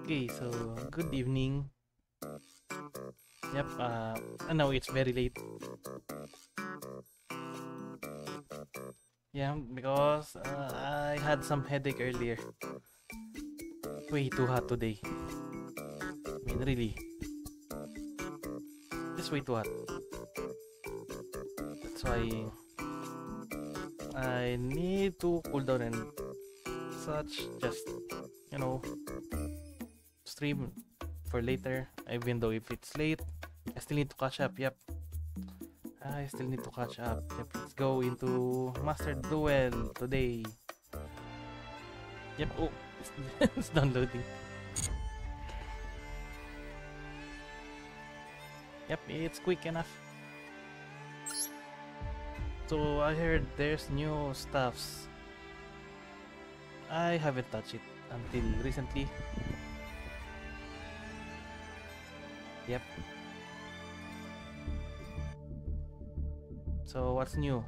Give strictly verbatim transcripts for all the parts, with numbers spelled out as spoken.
Okay, so good evening. Yep, uh, I know it's very late. Yeah, because uh, I had some headache earlier. Way too hot today. I mean, really. Just way too hot. That's why I need to cool down and such. Just, you know, stream for later. Even though if it's late, I still need to catch up. Yep. I still need to catch up. Yep, let's go into Master Duel today. Yep, oh, it's, it's downloading. Yep, it's quick enough. So I heard there's new stuffs. I haven't touched it until recently. Yep. So what's new?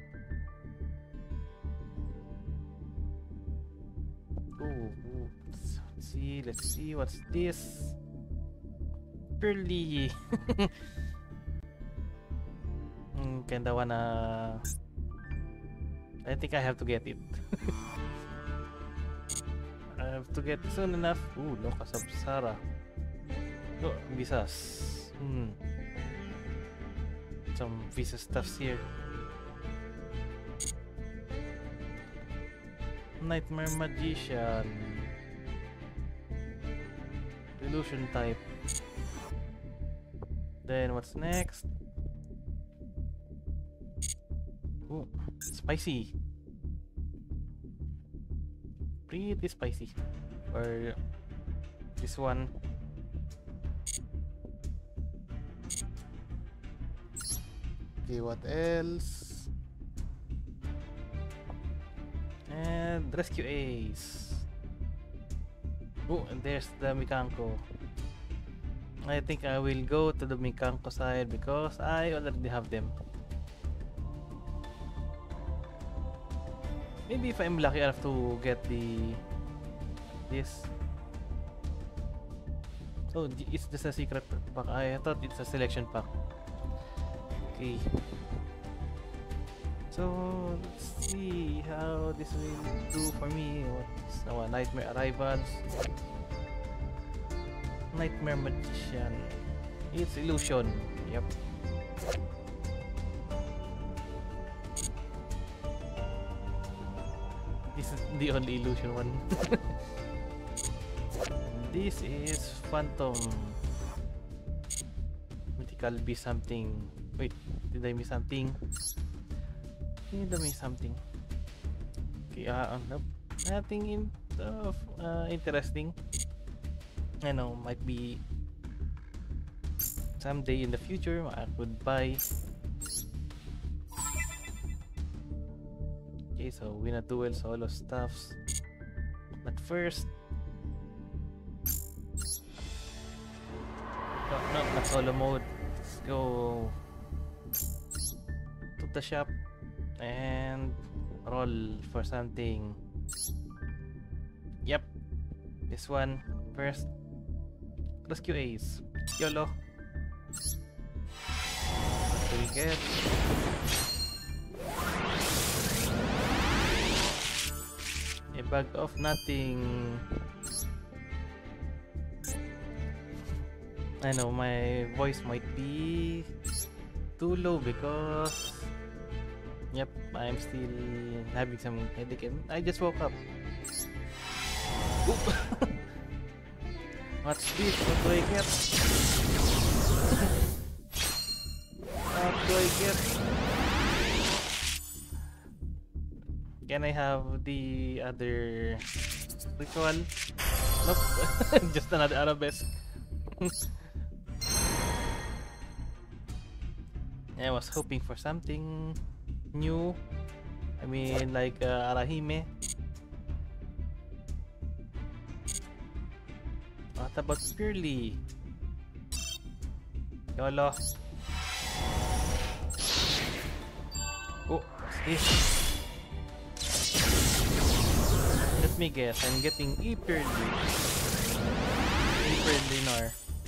Oh, oh, let's see, let's see what's this. Purely mm, kinda wanna. I think I have to get it. I have to get it soon enough. Ooh, Locus of Sarah. Oh, visas. Hmm. Some visa stuffs here. Nightmare Magician. Illusion type. Then what's next? Ooh, spicy. Pretty spicy. Or this one. Okay, what else? And Rescue Ace. Oh, and there's the Mikanko. I think I will go to the Mikanko side because I already have them. Maybe if I'm lucky enough to get the this. Oh, it's just a secret pack. I thought it's a selection pack. Okay. So let's see how this will do for me. What's oh, Nightmare Arrivals. Nightmare Magician. It's illusion. Yep. This is the only illusion one. This is Phantom. Mythical be something. Wait, did I miss something? Did I miss something? Okay, uh, nope. Nothing in uh, uh, interesting. I know, might be someday in the future I could buy. Okay, so win a duel solo stuffs. But first, no, no, not solo mode. Let's go to the shop and roll for something. Yep, this one first. Rescue Ace. YOLO. What do we get? A bag of nothing. I know my voice might be too low because yep, I'm still having some headache. I just woke up. Oop. What's this? What do I get? What do I get? Can I have the other ritual? Nope. Just another arabesque. I was hoping for something new. I mean, like uh, Arahime. What about Purely? YOLO. Oh, what's this? Let me guess, I'm getting a Purely. friendly nor.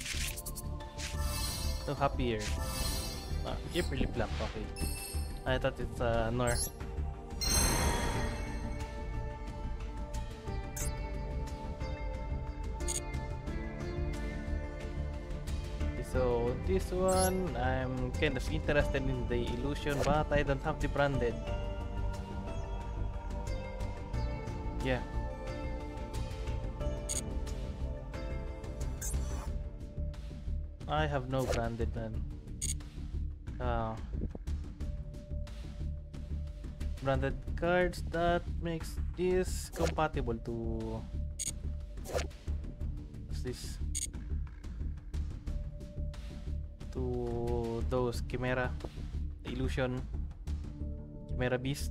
So happier. Ah, keep really black, okay. I thought it's uh, nor. So this one, I'm kind of interested in the illusion, but I don't have the branded. Yeah. I have no branded man. Uh, branded cards that makes this compatible to what's this? To those Chimera, the illusion, Chimera beasts.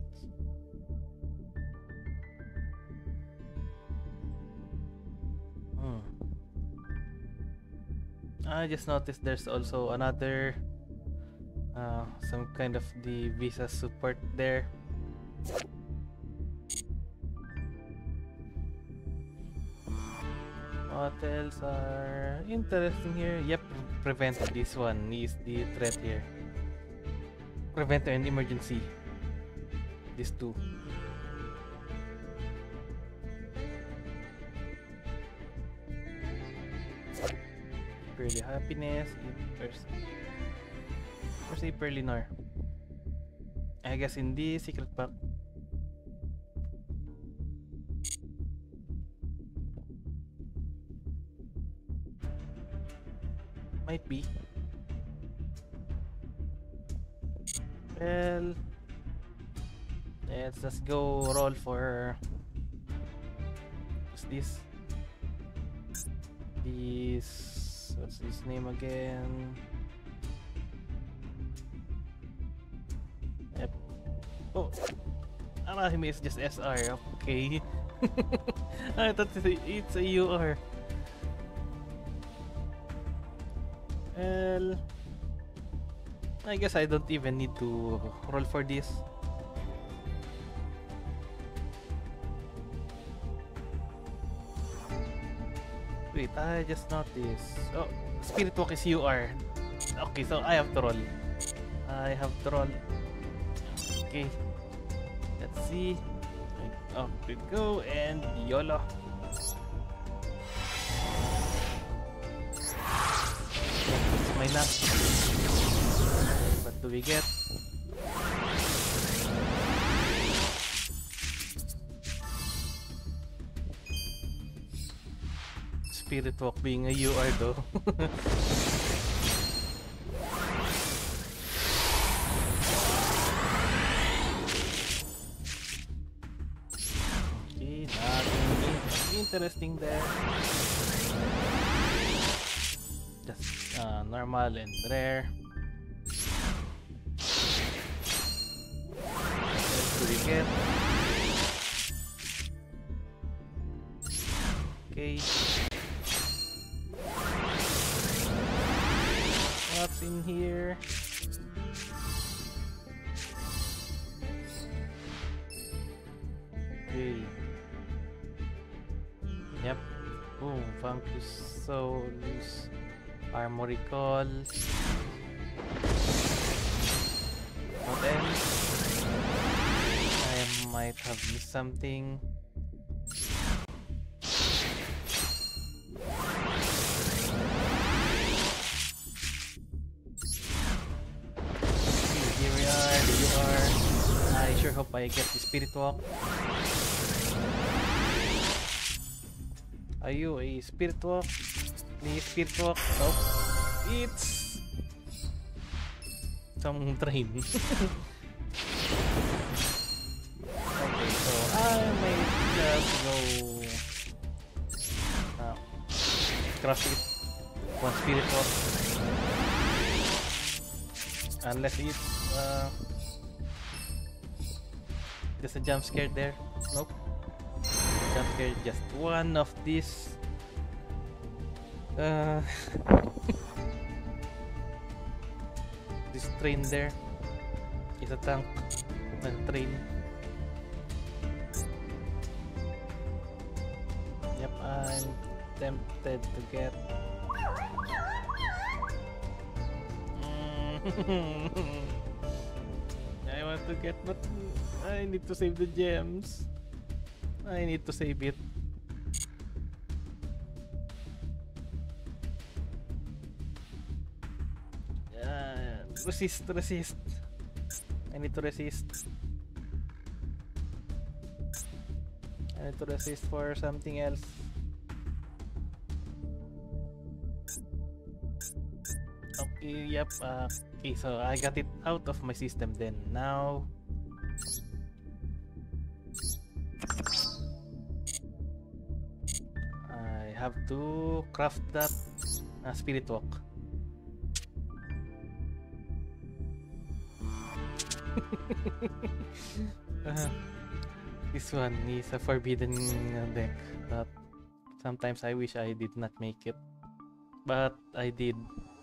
Hmm. I just noticed there's also another uh, some kind of the Visa support there. What else are interesting here? Yep, Preventer. This one is the threat here. Preventer and Emergency. These two. Pearly Happiness. Where's, where's the Pearly Nar? I guess in the secret pack. Might be. Well, let's just go roll for what's this? This what's his name again? Yep. Oh, Arahime is just S R. Okay. I thought it's a, it's a U R. Well, I guess I don't even need to roll for this. Wait, I just noticed. Oh, Spirit Walk is U R. Okay, so I have to roll. I have to roll. Okay, let's see. Up we go and YOLO. My last. What do we get? Spirit Walk being a U R though. Okay, nothing interesting there. Just uh, normal and rare. What else do we get? Okay. What's in here? Okay. Yep. Oh, Vampus Souls. Armory Call. What else? I might have missed something. Here we are, there you are. I sure hope I get the Spirit Walk. Are you a Spirit Walk? Please, Spirit Walk. Nope. It's some train. Okay, so I might just go uh, cross it. One Spirit Walk. Unless it's uh, just a jump scare there. Nope. Jump scare, just one of these. Uh, this train there is a tank and train. Yep, I'm tempted to get. I want to get, but I need to save the gems. I need to save it. Uh, resist, resist. I need to resist. I need to resist for something else. Okay, yep. Uh, okay, so I got it out of my system then. Now, I have to craft that uh, spirit walk. uh, this one is a forbidden deck, but sometimes I wish I did not make it, but I did.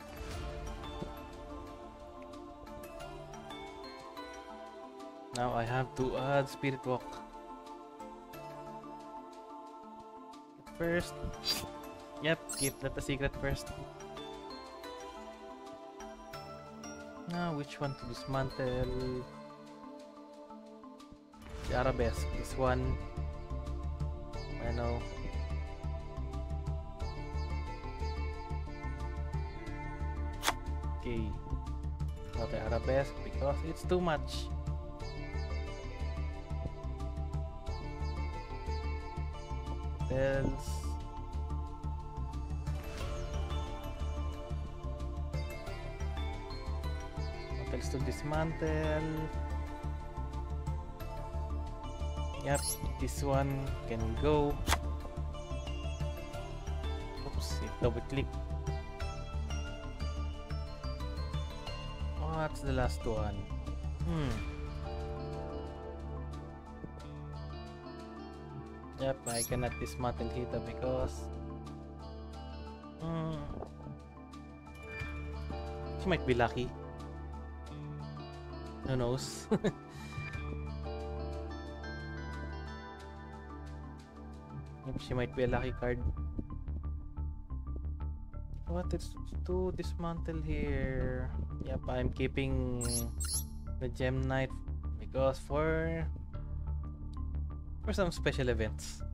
Now I have to add spirit walk. First, yep, keep that a secret first. Now, which one to dismantle? The arabesque, this one. I know. Okay, not the arabesque because it's too much. What else? What else to dismantle? Yep, this one can go. Oops, it double click. What's the last one? Hmm. Yep, I cannot dismantle Hita because hmm, she might be lucky. Who knows? She might be a lucky card. What is to dismantle here? Yep, I'm keeping the Gem Knight because for for some special events.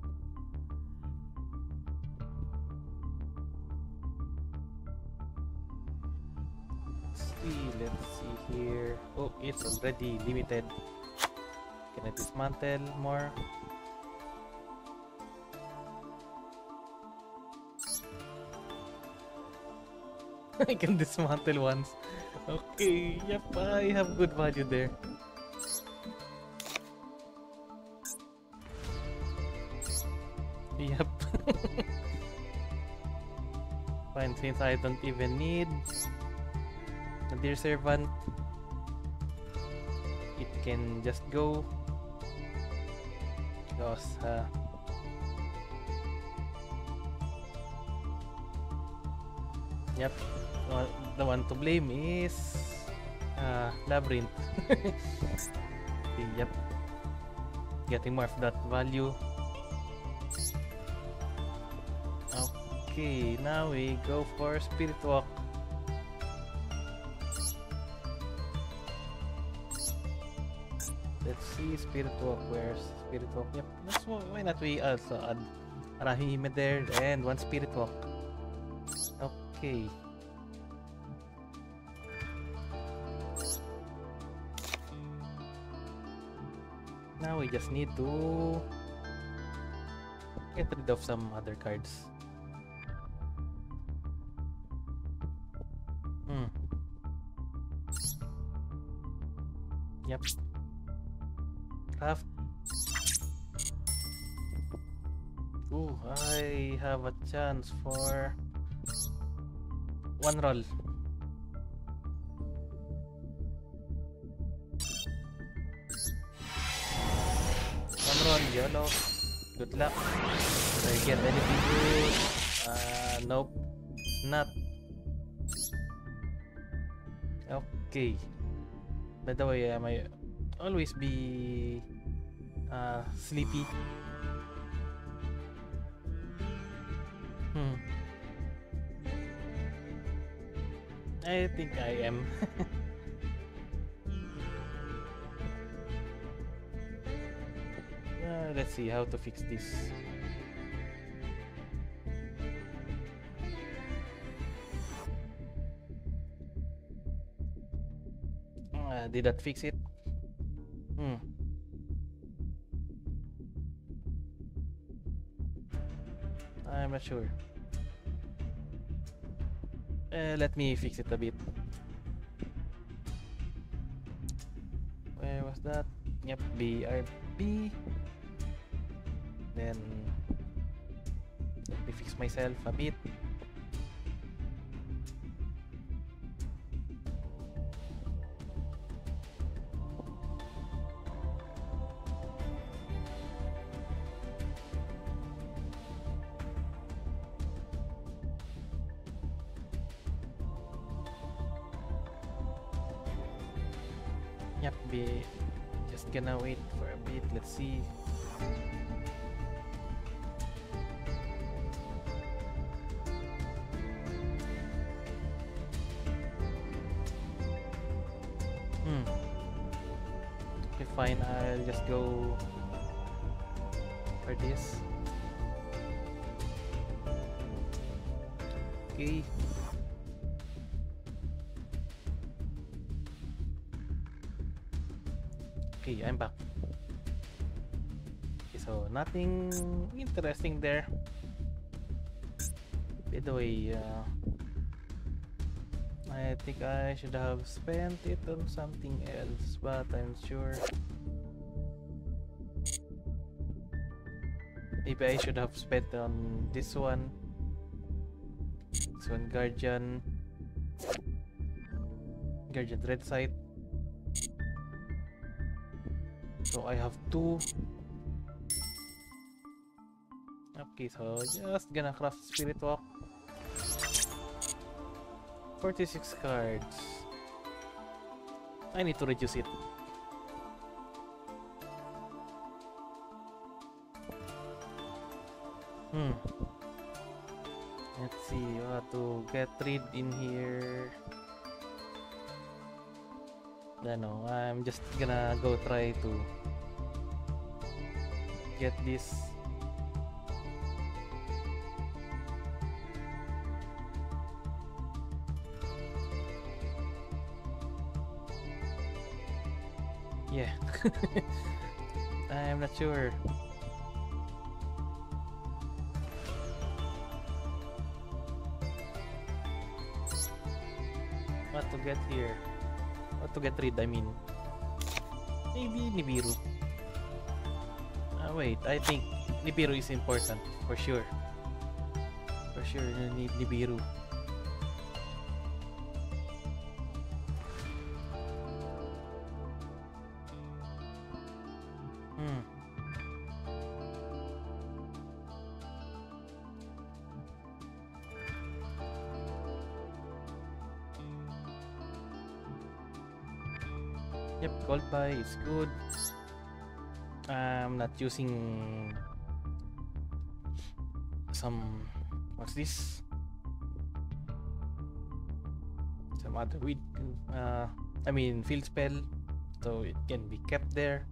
Let's see, let's see here. Oh, it's already limited. Can I dismantle more? I can dismantle once. Okay, yep, I have good value there. Yep. Fine, since I don't even need a dear servant, it can just go. Because uh, yep, well, the one to blame is uh, Labrynth. Yep, getting more of that value. Okay, now we go for Spirit Walk. Let's see Spirit Walk. Where's Spirit Walk? Yep, let's, why not we also add Rahime there and one Spirit Walk. Okay. Now we just need to get rid of some other cards. Hmm. Yep. Craft. Ooh, I have a chance for one roll. One roll, yellow. Good luck. Did I get anything good? Uh, nope. Not. Okay. By the way, I might always be uh, sleepy. I think I am. uh, let's see how to fix this. Uh, did that fix it? Hmm. I'm not sure. Uh, let me fix it a bit. Where was that? Yep, B R B. Then let me fix myself a bit. Yep, be just gonna wait for a bit. Let's see. Hmm. Okay, fine. I'll just go for this. Okay. Okay, I'm back. Okay, so nothing interesting there. By the way, uh, I think I should have spent it on something else, but I'm sure. Maybe I should have spent on this one. This one, Guardian. Guardian Red Sight. So I have two. Okay, so just gonna craft Spirit Walk. forty-six cards. I need to reduce it. Hmm. Let's see what to get rid in here. I know, I'm just gonna go try to get this. Yeah. I'm not sure. What to get here? What to get rid, I mean. Maybe Nibiru. Ah, wait, I think Nibiru is important, for sure. For sure, you need Nibiru. Hmm. Yep, gold pie is good. I'm not using some, what's this? Some other weed, uh, I mean field spell, so it can be kept there.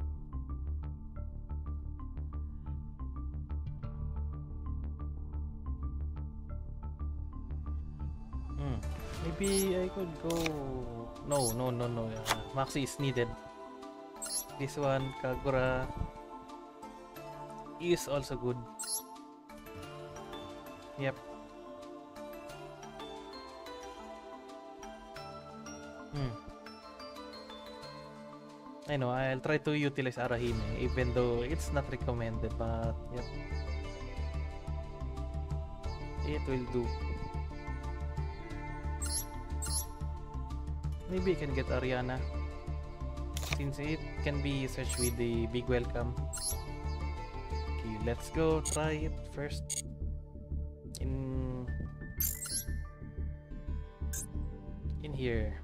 Hmm. Maybe I could go. No, no, no, no. Uh, Maxi is needed. This one, Kagura, is also good. Yep. Hmm. I know, I'll try to utilize Arahime, even though it's not recommended, but yep. It will do. Maybe I can get Ariana, since it can be searched with the big welcome. Okay, let's go try it first. In in here.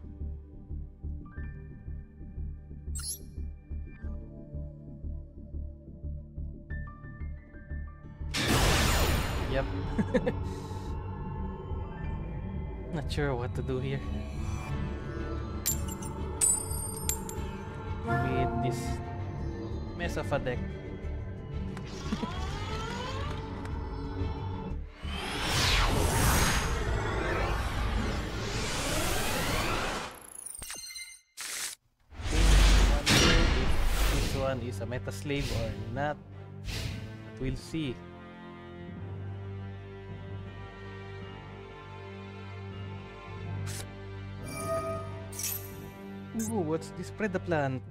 Yep. Not sure what to do here. his mess of a deck. This one is a meta slave or not, but we'll see. Ooh, what's this? Spread the plant.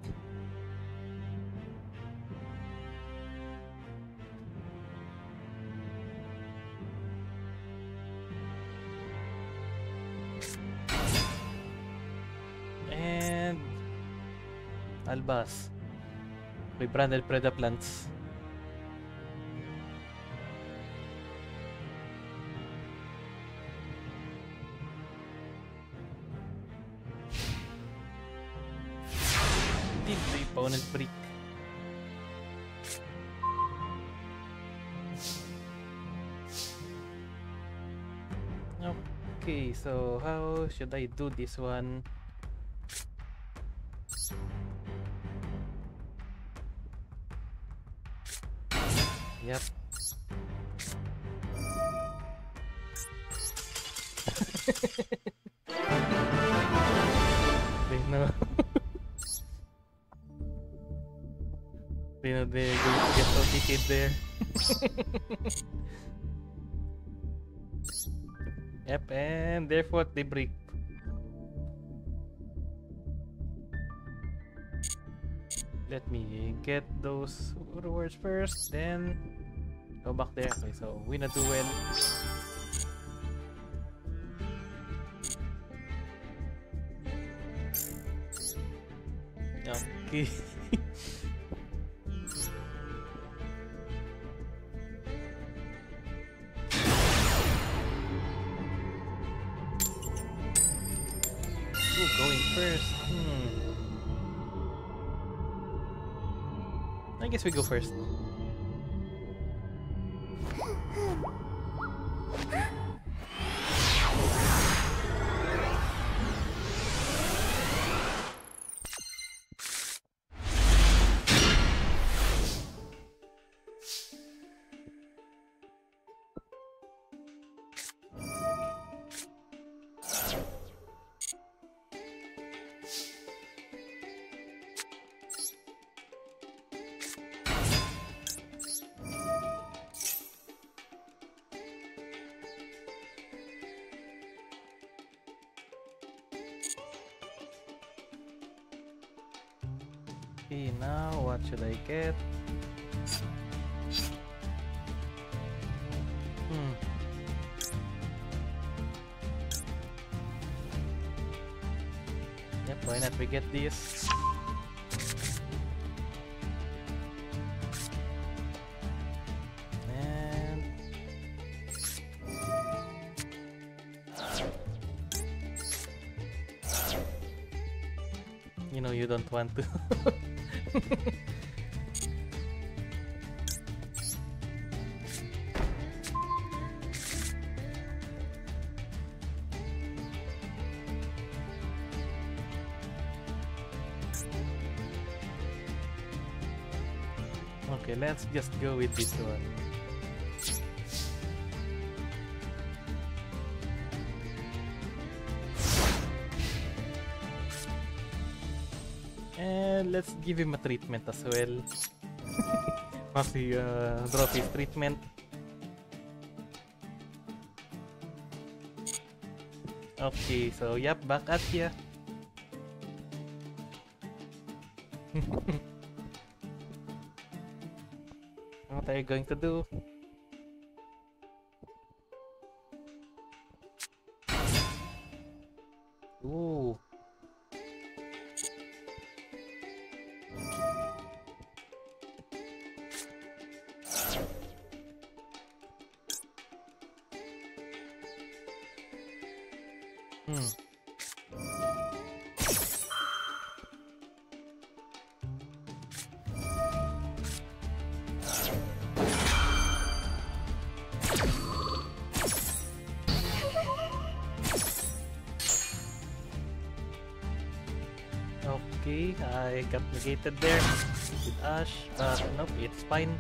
And Albas. We branded Preda plants. Did the opponent break? Okay, so how should I do this one? Yep. They know. They know they're going to get O T K'd there. Yep, and therefore they break. Let me get those rewards first, then go back there. Okay, so win a duel. Okay. Ooh, going first. Hmm. I guess we go first. Okay, now what should I get? Hmm. Yep, why not we get this? And you know you don't want to. Okay, let's just go with this one. And let's give him a treatment as well. Mostly uh, drop his treatment. Okay, so yep, back at ya. What are you going to do? Ooh. Hmm. Okay, I got negated there with Ash, but nope, it's fine.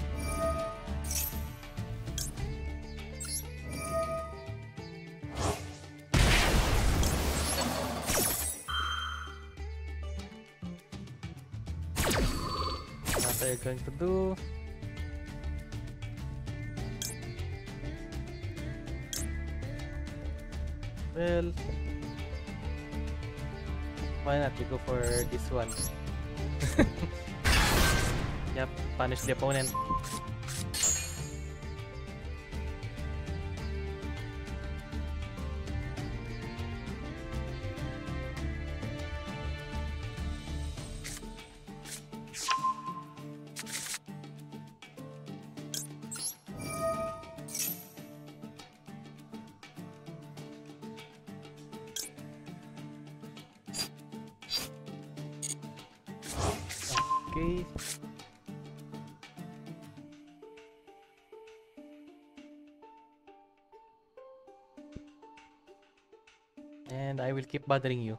What are you going to do? Well, why not we go for this one? Yep, punish the opponent. Okay. And I will keep bothering you.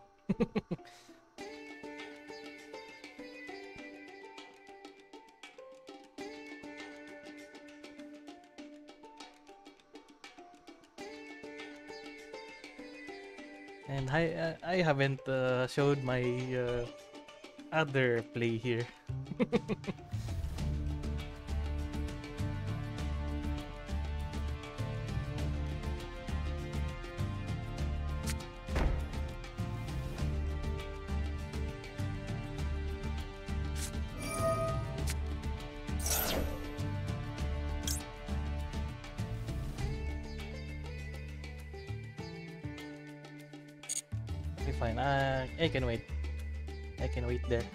And I uh, I haven't uh, showed my uh, other play here. Okay, fine. Uh, I can wait. I can wait there.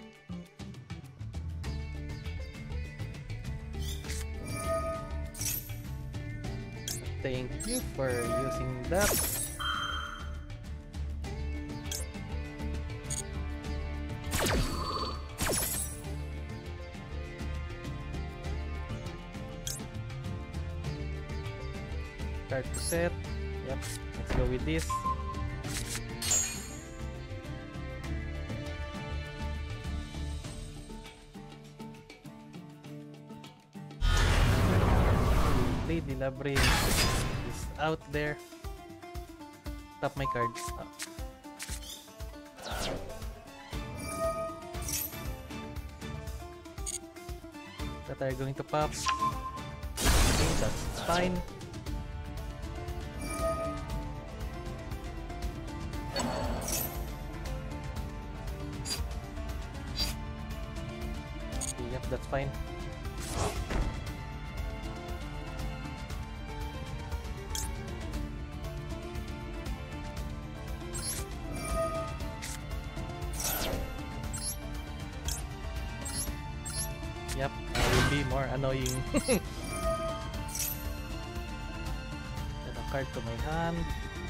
Thank you for using that. Start to set. Yep, let's go with this. Lady Labrynth is out there. Tap my cards. Oh. That are going to pop. Okay, that's fine. Okay, yep, that's fine. Yep, I will be more annoying. Add a card to my hand.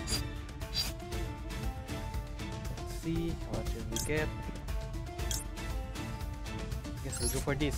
Let's see, what should we get? Guess we'll go for this.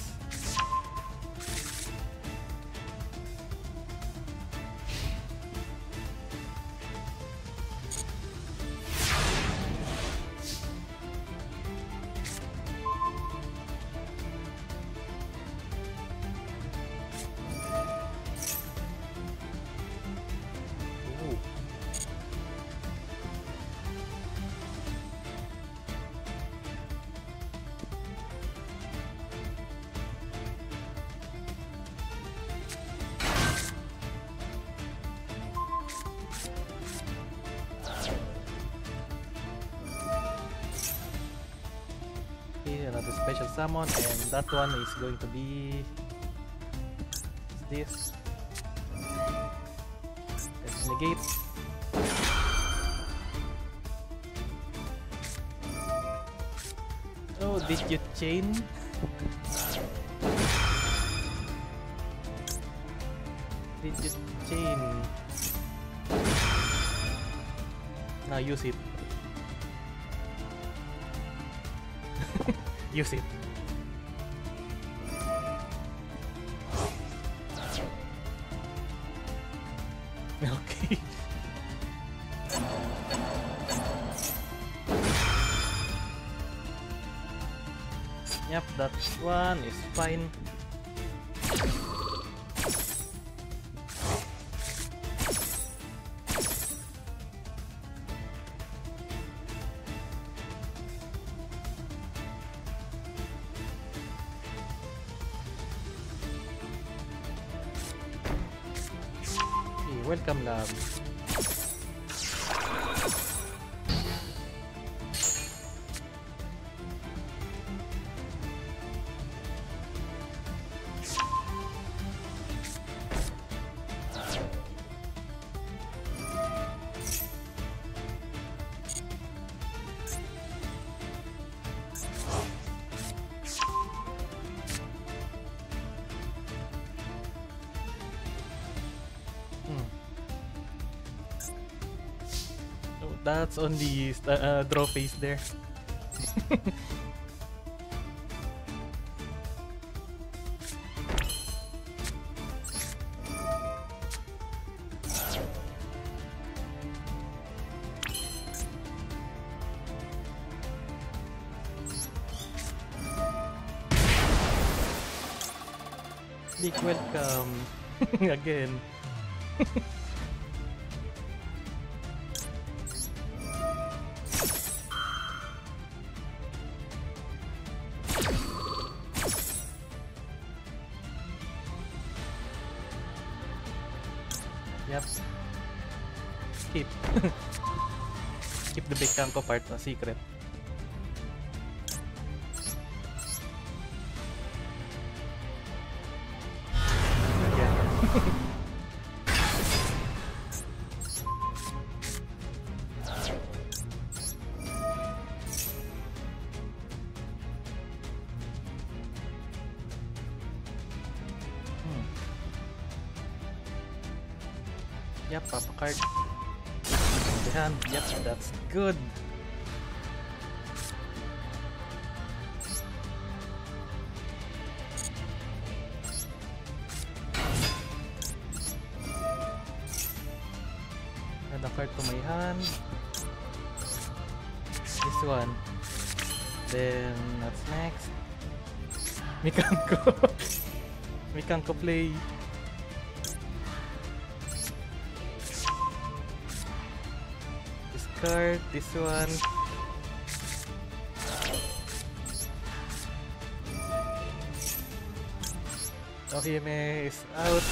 Another special summon, and that one is going to be this. Let's negate. Oh, did you chain? Did you chain? Now use it. Use it. Okay. Yep, that one is fine. Okay, welcome lab. That's on the uh, draw face there. Big welcome again. Yep. Keep. Keep the Mikanko part a secret. Yeah. Yep, papa card. The hand. Yep, that's good. Add a card to my hand. This one. Then what's next? Mikanko. Mikanko play. Card, this one. Ohime is out.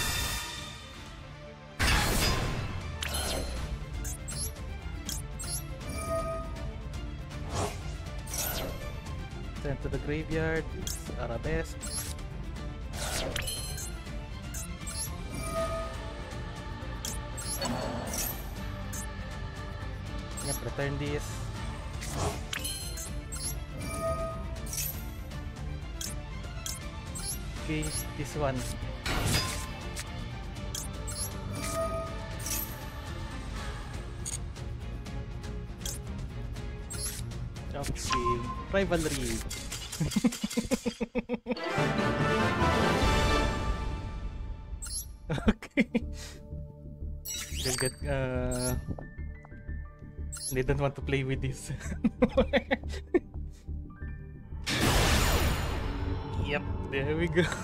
Sent to the graveyard. It's Arabesque. Yep, return this. Okay, this one. Okay, rivalry. Okay. They'll get uh they don't want to play with this. Yep, there we go.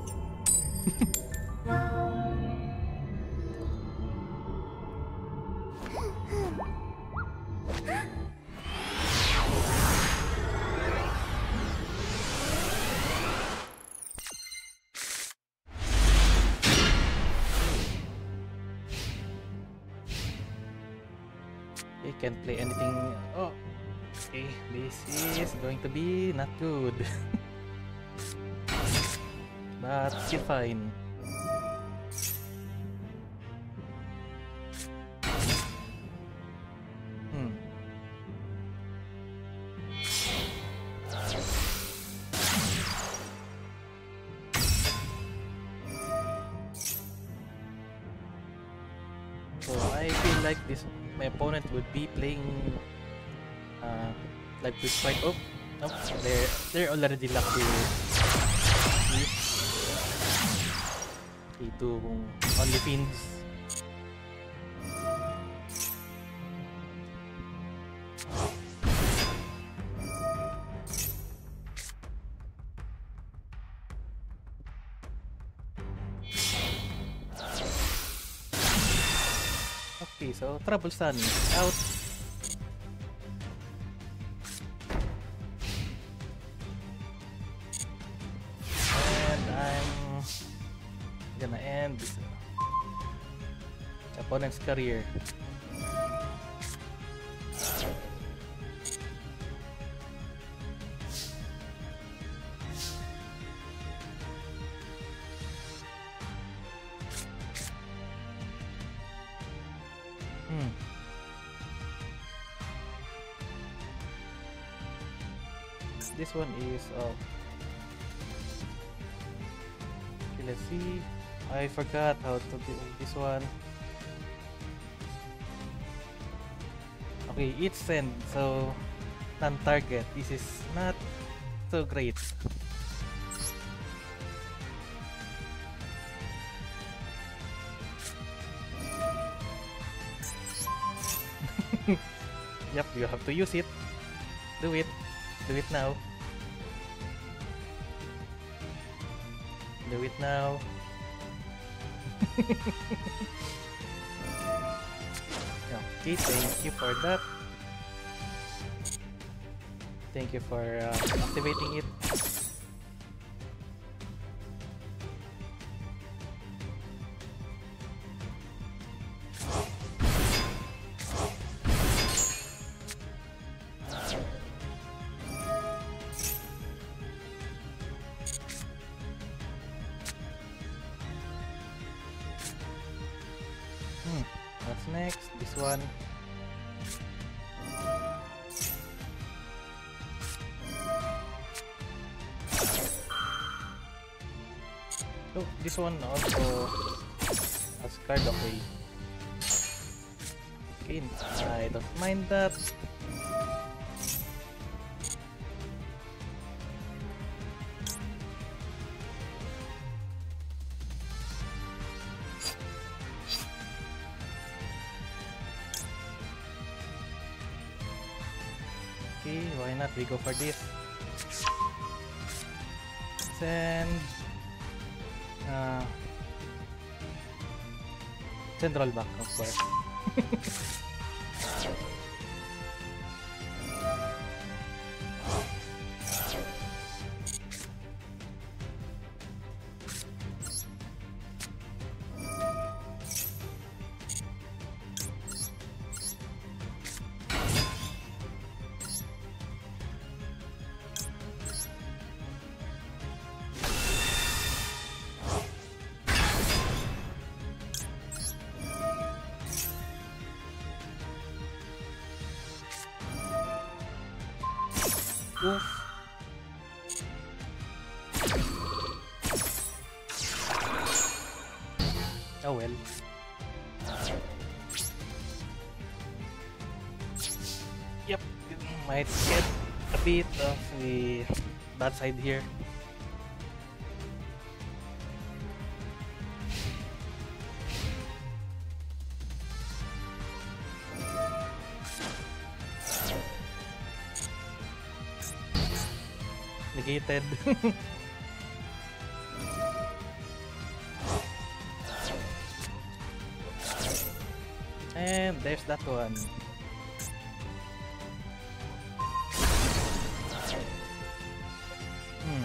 You can't play anything. Oh, okay. This is going to be not good. But still fine. Hmm. So I feel like this my opponent would be playing uh like this fight. Oh, nope. They're they're already locked with to only fiends. Okay, so trouble stunning out. And I'm gonna end this opponent's career. Hmm. This one is uh okay, let's see. I forgot how to do this one. Okay, it's send, so non-target. This is not so great. Yep, you have to use it. Do it. Do it now. Do it now. Okay, thank you for that. Thank you for uh, activating it. Hmm, what's next? This one. Oh, this one also has card, okay. Okay, I don't mind that. Okay, why not? We go for this. Send uh, central back, of course. Oof. Oh well. Yep, might get a bit of the bad side here. Negated. And there's that one. Hmm.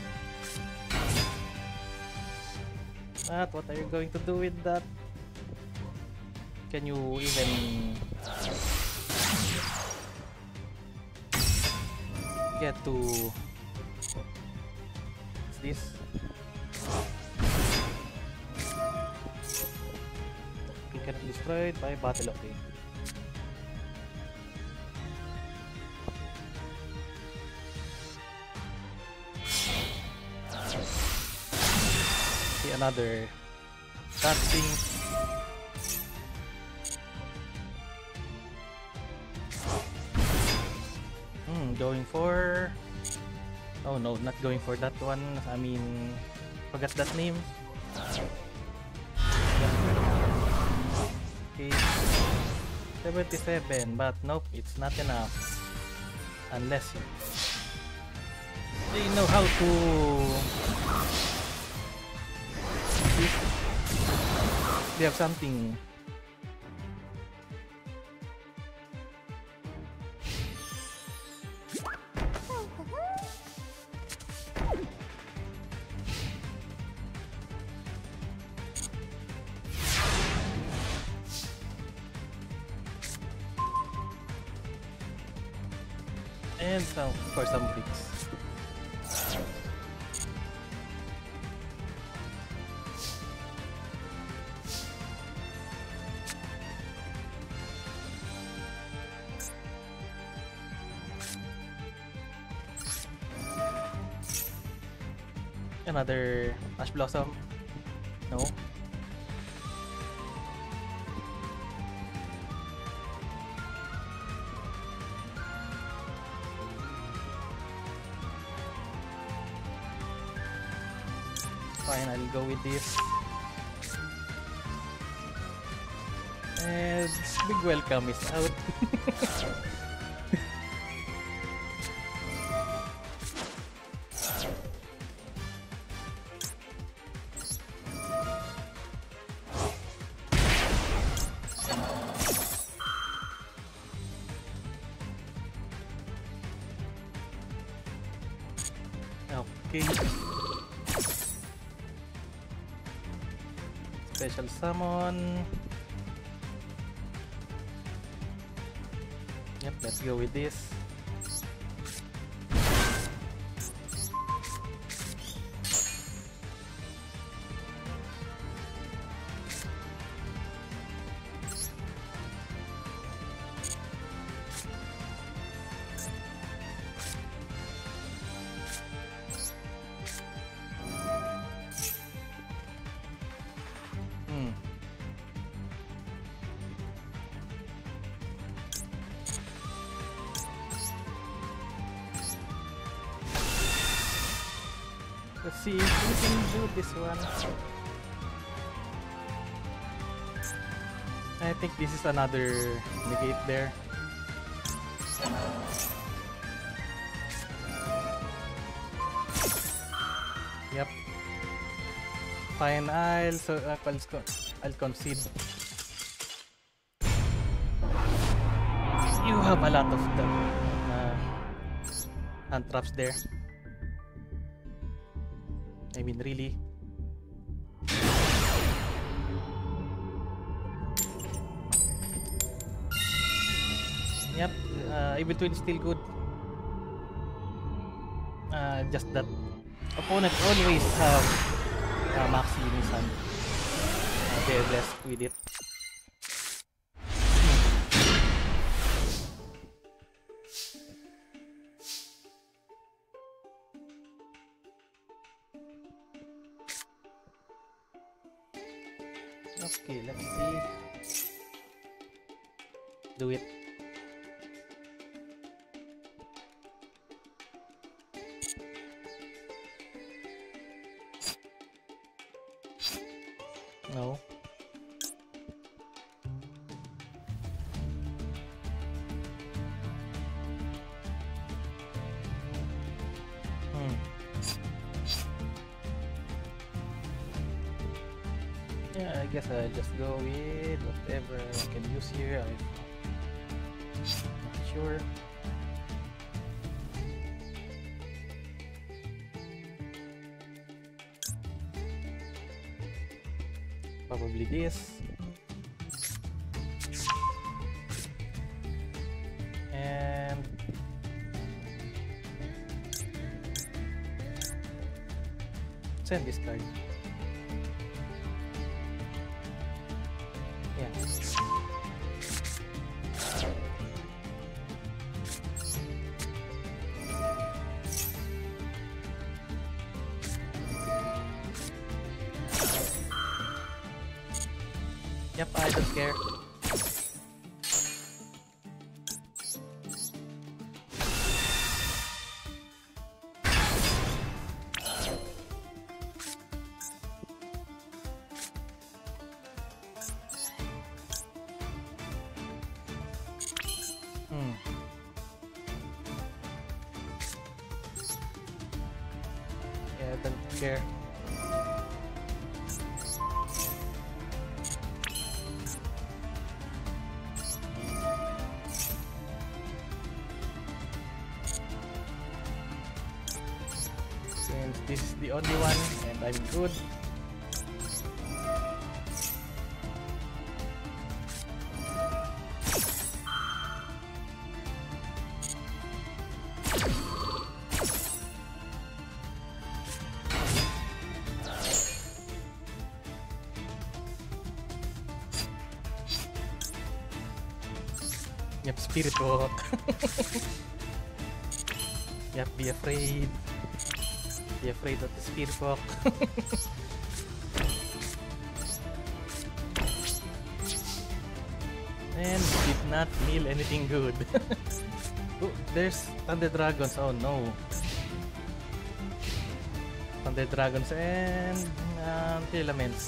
But what are you going to do with that? Can you even get to this? You cannot destroy it by battle, okay. See another that thing. Hmm, going for oh no, not going for that one. I mean, forgot that name. Okay, seventy-seven, but nope, it's not enough. Unless you they know how to they have something And some for some bricks. Another ash blossom. No. Fine, I'll go with this. And big welcome is out. Okay. Special summon. Yep, let's go with this. Let's see if we can do this one. I think this is another negate there. Yep. Fine, I'll so uh, I'll, I'll concede. You have a lot of the uh, hand traps there. I mean, really. Yep, uh, in between still good. Uh, just that opponent always have uh, Maxi in his hand. Uh, they're blessed with it. Okay, let's see. Do it. No. Hmm. Yeah, I guess I'll just go with whatever I can use here. I'm not sure. Probably this. And send this card. Yeah. Yep, I don't care. Hmm. Yeah, I don't care. Since this is the only one and I'm good. Yep, spirit walk. Yep, be afraid. Be afraid of the spirit walk. And did not meal anything good. Oh, there's Thunder Dragons. Oh no. Thunder Dragons and um, Filaments.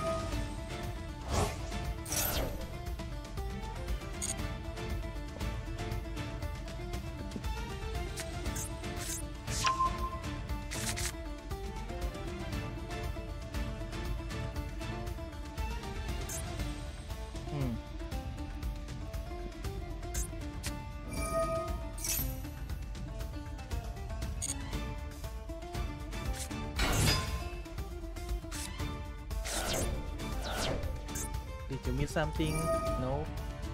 Did you miss something? No?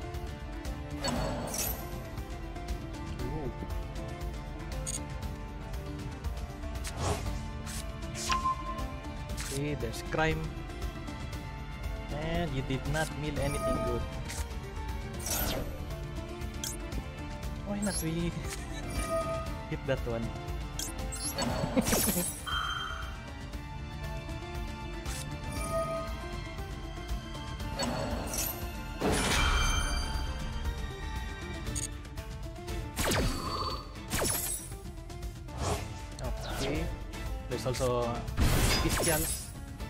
Ooh. Okay, there's crime. And you did not meal anything good. Why not we hit that one? Okay, there's also bestials.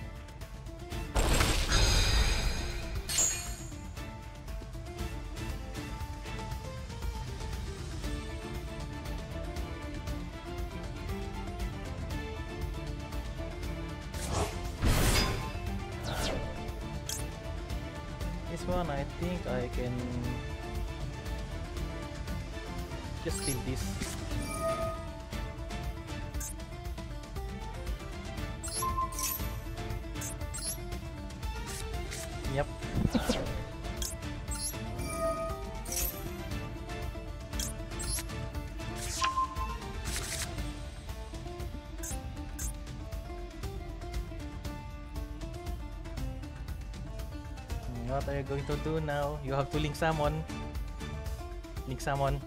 This one, I think I can just steal this. Yep. What are you going to do now? You have to link summon. Link summon.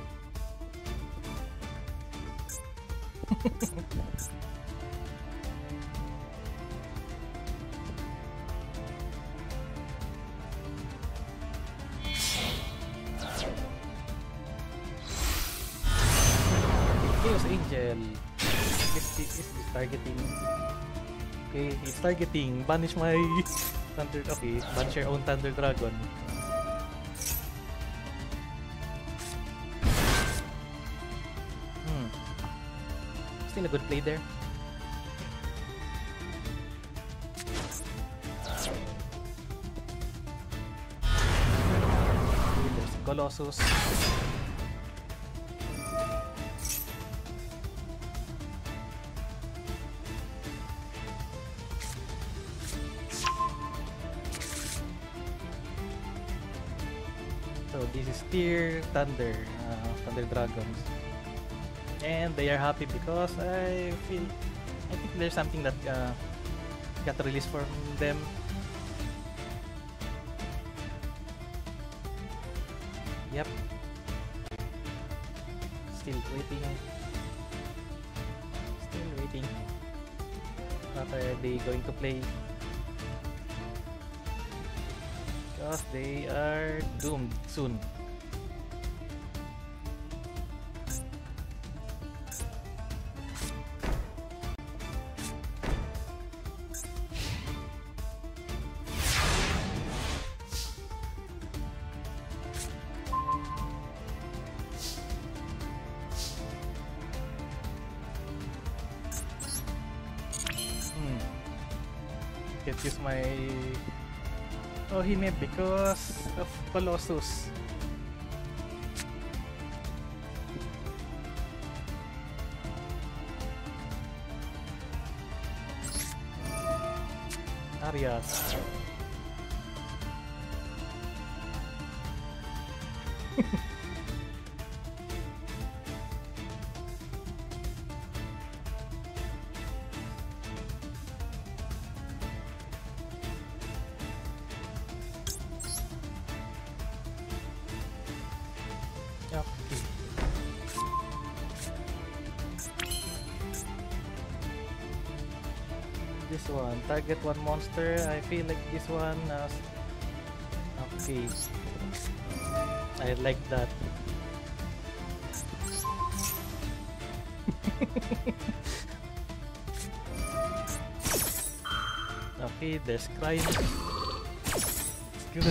Chaos Angel. Is this, is this targeting? Okay, it's targeting. Banish my Thunder. Okay, banish your own Thunder Dragon. Hmm. Still a good play there. Okay, there's Colossus. So this is Tier Thunder, uh, Thunder Dragons, and they are happy because I feel, I think there's something that uh, got released from them. Yep. Still waiting. Still waiting. What are they going to play? Because they are doomed soon. Hmm. Can't use my Ohime because of Colossus. Arias. this one? Target one monster. I feel like this one. Uh, okay. I like that. Okay, there's crime. It's good.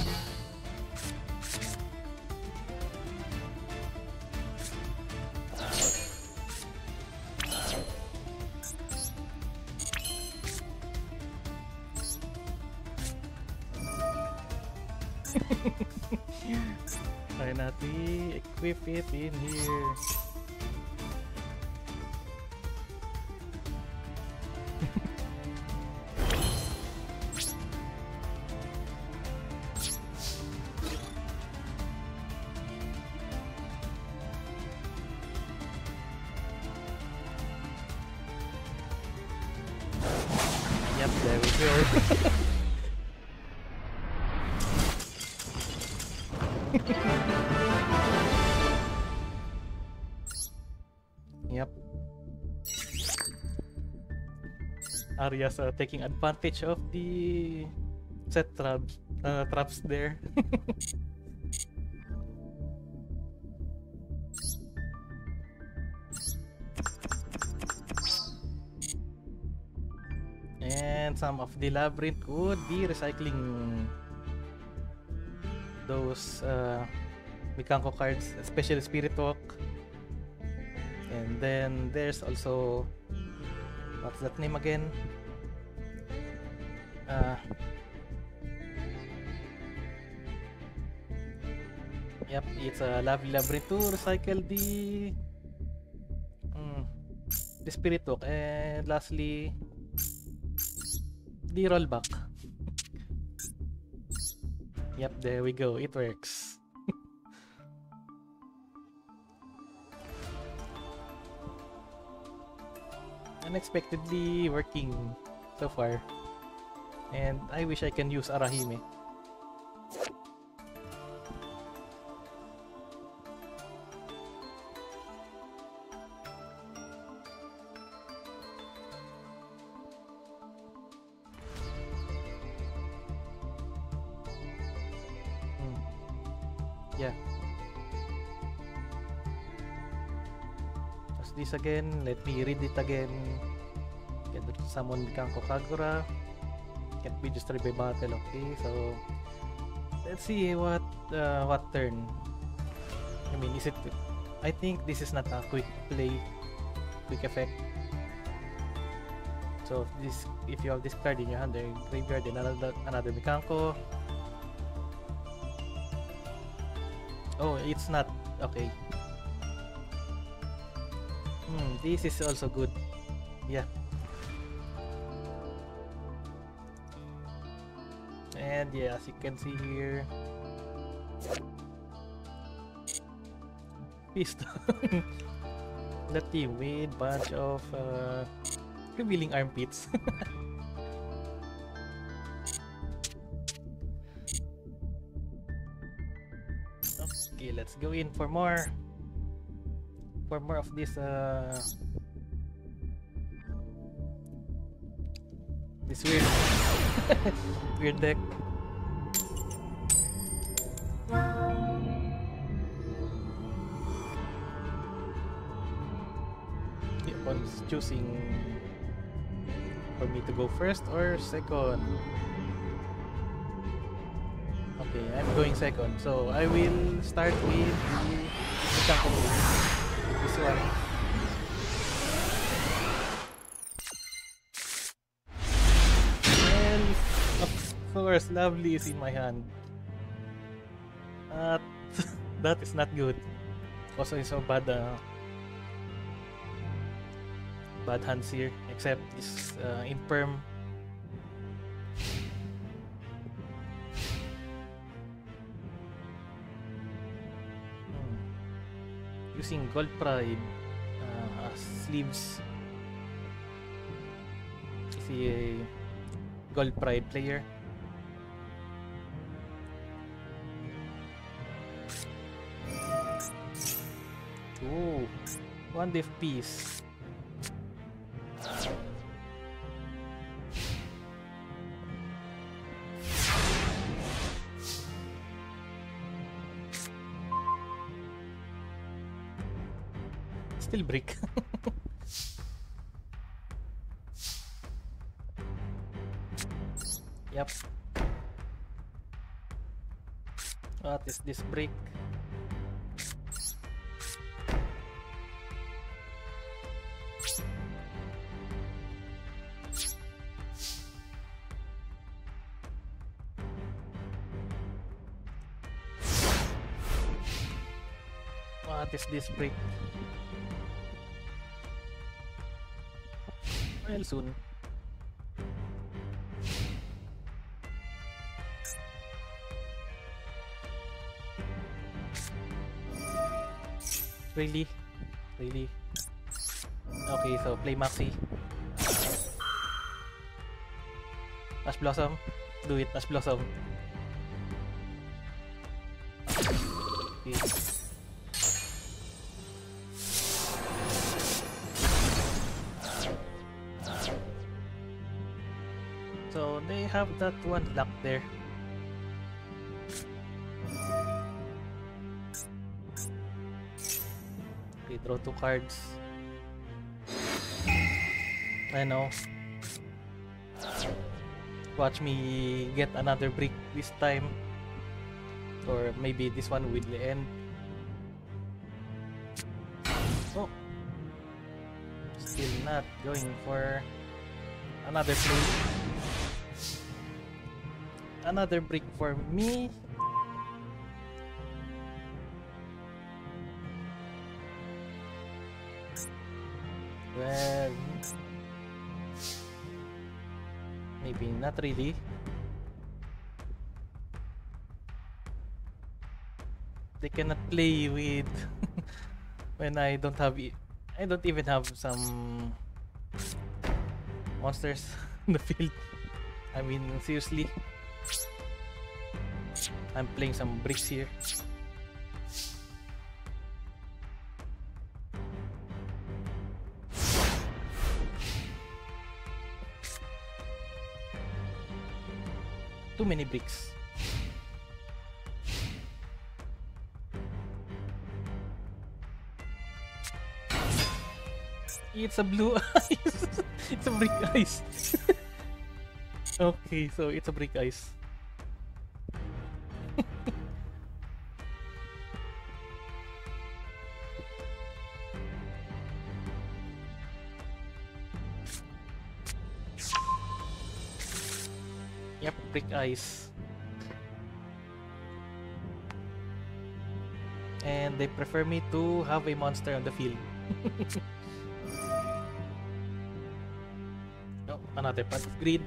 Try natin equip it in here. Yep, there we go. Yep. Arya's uh, taking advantage of the set traps, uh, traps there. And some of the labyrinth could be recycling those uh, Mikanko cards, especially Spirit Walk. And then there's also, what's that name again? Uh, yep, it's a Lovely Labyrinth to recycle the mm, the Spirit Walk, and lastly the rollback. Yep, there we go. It works. Unexpectedly working so far. And I wish I can use Arahime. Hmm. Yeah. As this again, let me read it again. Can summon Mikanko Kagura. Can't be destroyed by battle. Okay, so let's see what uh, what turn. I mean, is it? I think this is not a quick play, quick effect. So if this, if you have this card in your hand, the graveyard, and another another Mikanko. Oh, it's not okay. Hmm, this is also good. Yeah. And yeah, as you can see here, Piston. The team with bunch of uh, revealing armpits. Okay, let's go in for more. For more of this uh, this weird weird deck. The opponent's choosing for me to go first or second. Okay, I'm going second, so I will start with the Mikanko. This one. And of course, Lovely is in my hand. Uh, that is not good. Also, it's so bad. Uh, bad hands here, except this uh, Imperm. Hmm. Using Gold Pride uh, as sleeves. Is he a Gold Pride player? Ooh, one diff piece. still brick. Yep. What is this brick? What is this brick? Well, soon. Really? Really? Okay, so play Maxi. Ash Blossom. Do it, Ash Blossom. Okay. So they have that one lock there. Okay, draw two cards. I know. Watch me get another brick this time. Or maybe this one will end. Oh. Still not going for another play. Another brick for me. Well, maybe not really. They cannot play with when I don't have e I don't even have some monsters in the field. I mean, seriously. I'm playing some bricks here. Too many bricks. It's a blue ice. It's a brick ice. Okay, so it's a brick ice. Yep, brick ice. And they prefer me to have a monster on the field. Oh, another part of greed.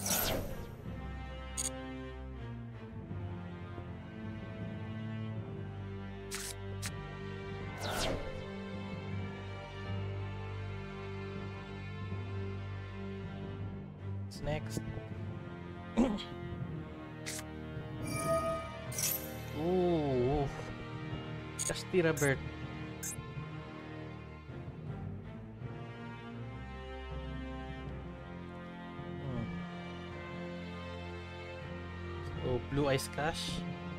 What's next? Ooh, Castira bird. Hmm. So blue ice cash.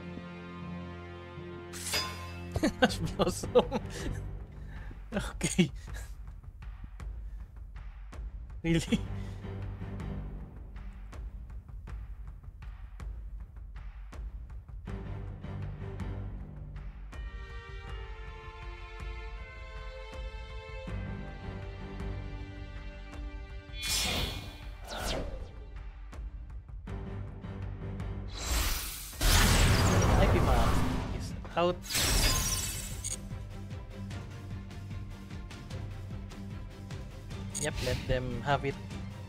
Ash blossom. Okay. Really? Out. Yep, let them have it.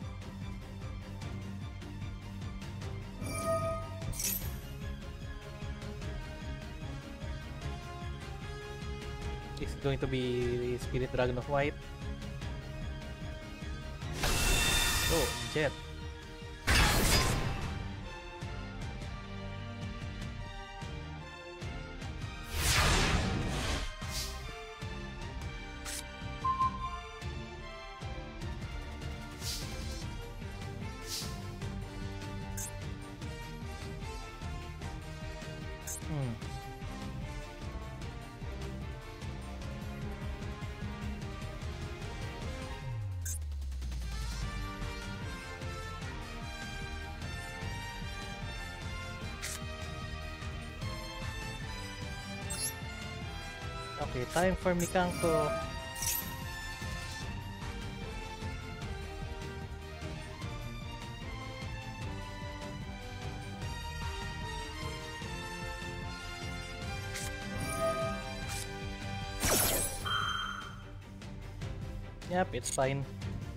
It's going to be Spirit Dragon of White. Oh, Jet. Okay, time for Mikanko. Yep, it's fine.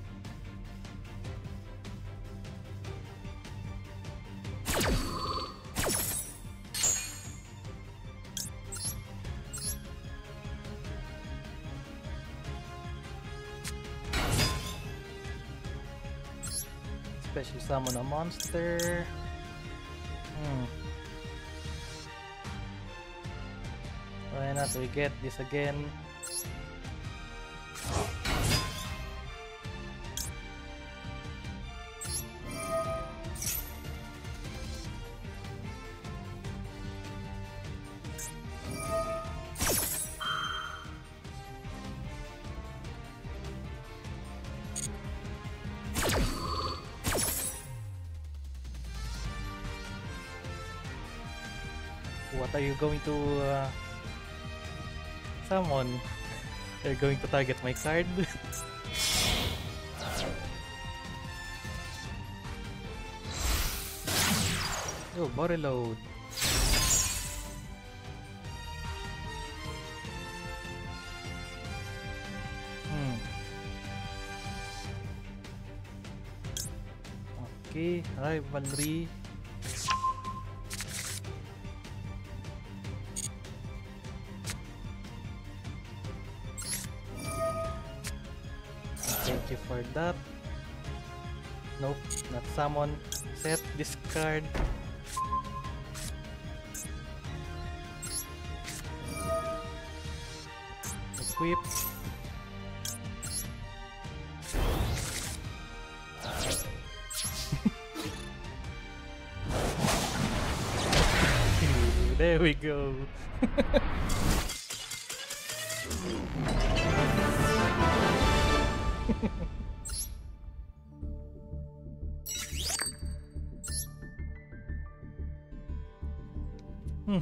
Special summon a monster. Hmm. Why not we get this again? What are you going to uh, summon? You're going to target my card? Oh, body load. Hmm. Okay, rivalry. Thank you for that. Nope, not summon. Set, discard. Equip. There we go. Hmm.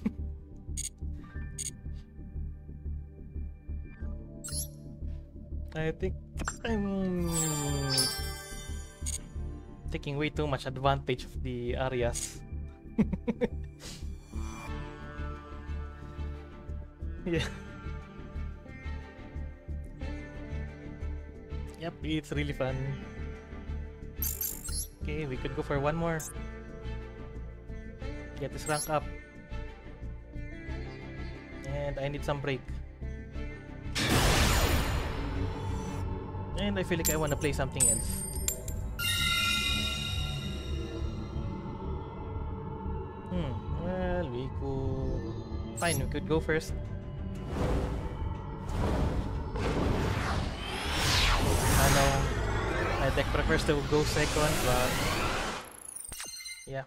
I think I'm taking way too much advantage of the areas. Yeah. Yep, it's really fun. Okay, we could go for one more. Get this rank up. And I need some break. And I feel like I want to play something else. Hmm, well, we could... Fine, we could go first. I know my deck prefers to go second, but... Yeah.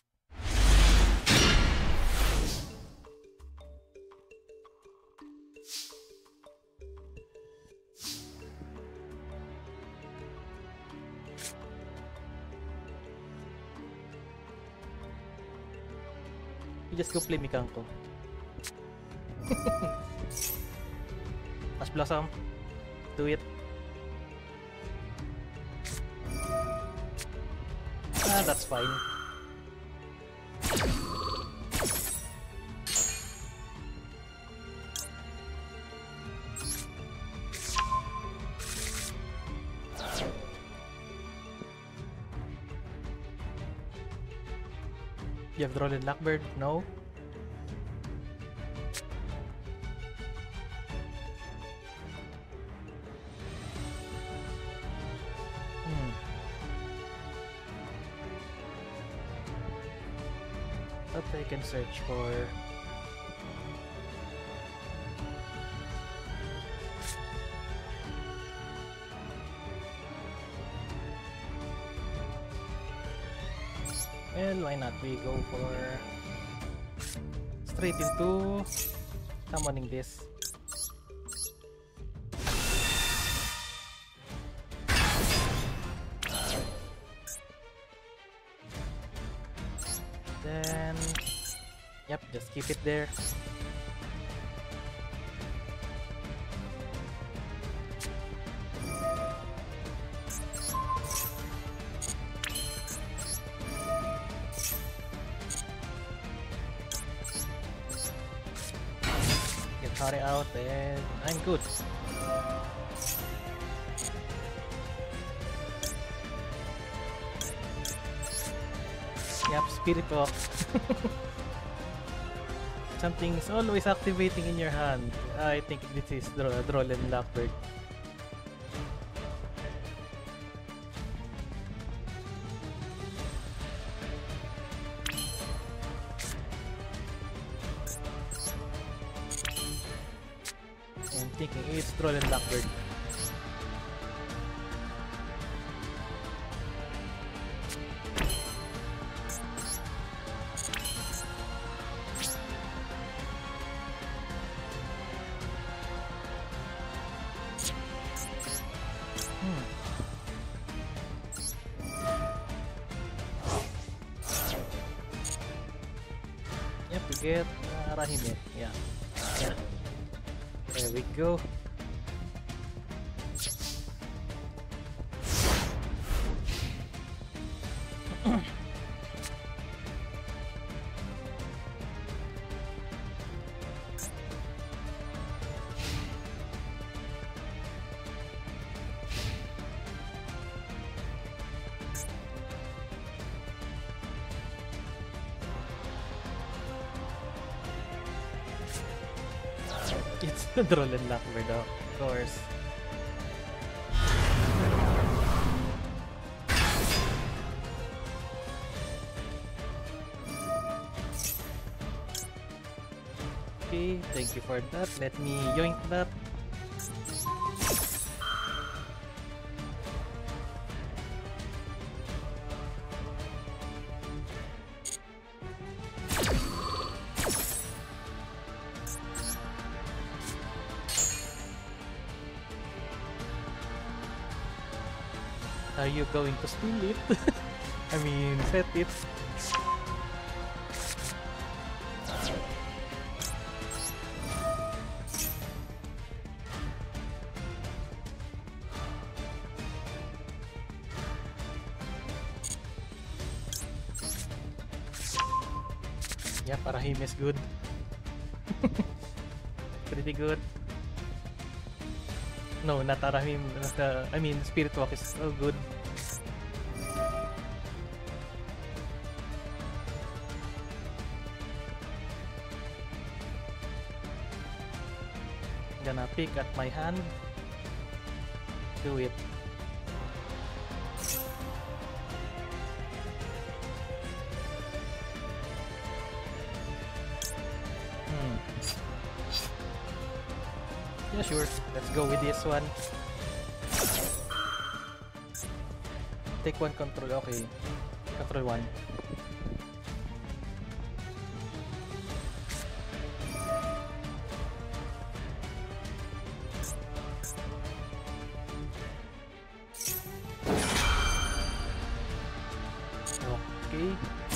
You just go play Mikanko. Ash Blossom. Do it. Ah, that's fine. You have drawn in Blackbird? No? Hmm. What I can search for... Well, why not? We go for straight into summoning this. Then, yep, just keep it there. hurry out, and I'm good. Yep, Spirit Walk. Something is always activating in your hand. I think this is Dro Drolen Blackbird. I'm thinking it's Drolen Blackbird. Get uh, Rahime, yeah. yeah. There we go. It's the Drolen Blackbird, of course. Okay, thank you for that. Let me yoink that. Are you going to steal it? I mean, set it. Yeah, Rahime is good. Pretty good. No, not Arahim. Not, uh, I mean, Spirit Walk is so good. Gonna pick at my hand. Do it. Hmm. Yeah, sure. Let's go with this one. Take one control. Okay. Control one. Okay.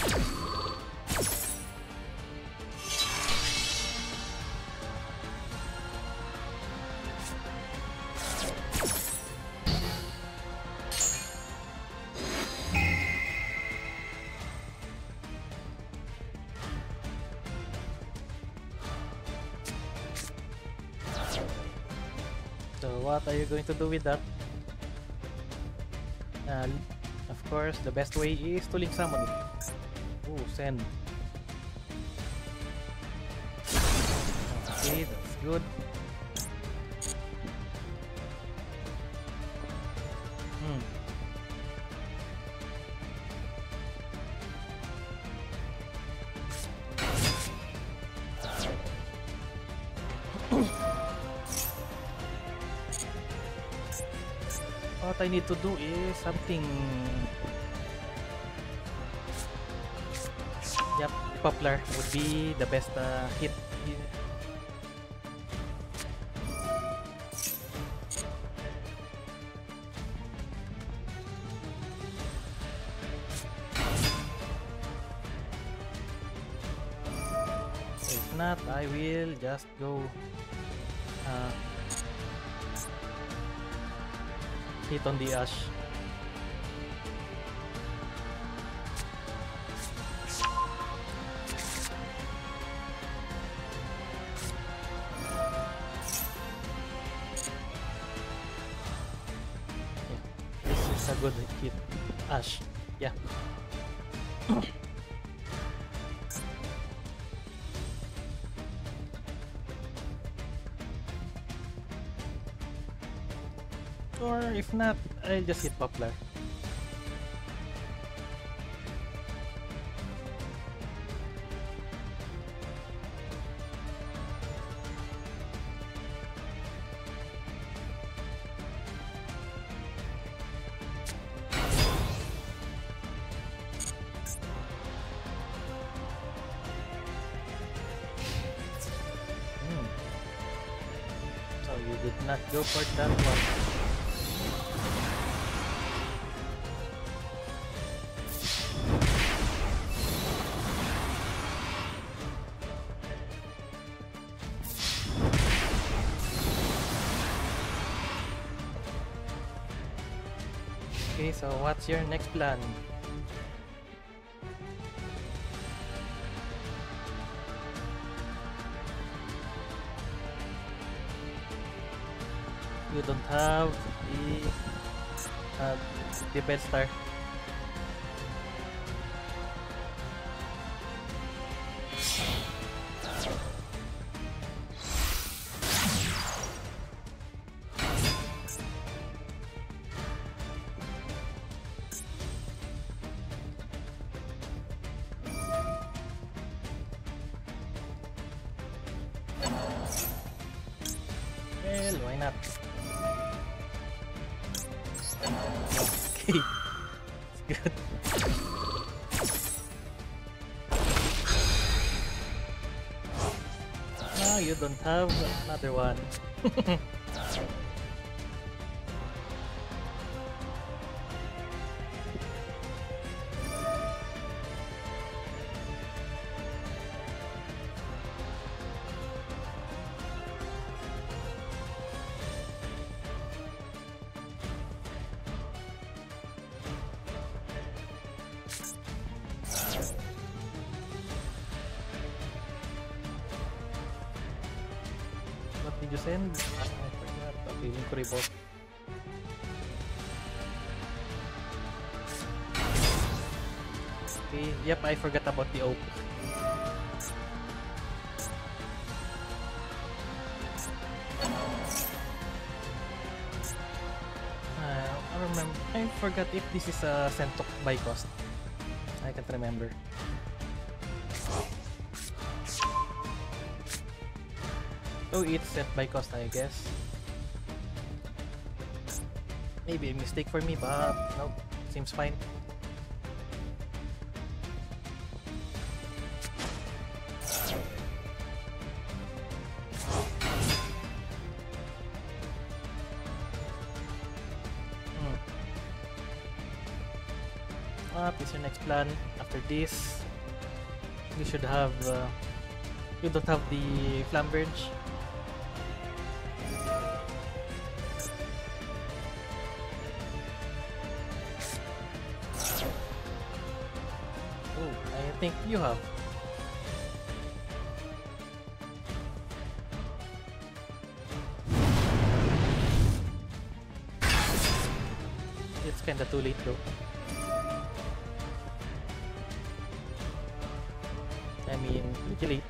So what are you going to do with that? Uh, of course, the best way is to link summon it. Oh, send. Okay, that's good. Hmm. What I need to do is something. Yep, Poplar would be the best uh, hit. If not, I will just go uh, hit on the Ash. good hit. Ash. Yeah. Or if not, I'll just hit Poplar. Not go for that one. Okay, so what's your next plan? You don't have the uh, the bed star. Well, why not? Okay, it's good. Now you don't have another one. What did you send? Ah, I forgot. Okay, link ko report. Okay, yep, I forgot about the oak. Uh, I remember. I forgot if this is a Sentok buy cost. I can't remember. Oh, it's set by cost, I guess. Maybe a mistake for me, but nope, seems fine. Hmm. What is your next plan? After this, you should have. Uh, you don't have the Flamberge. I think you have. It's kinda too late though. I mean, pretty late.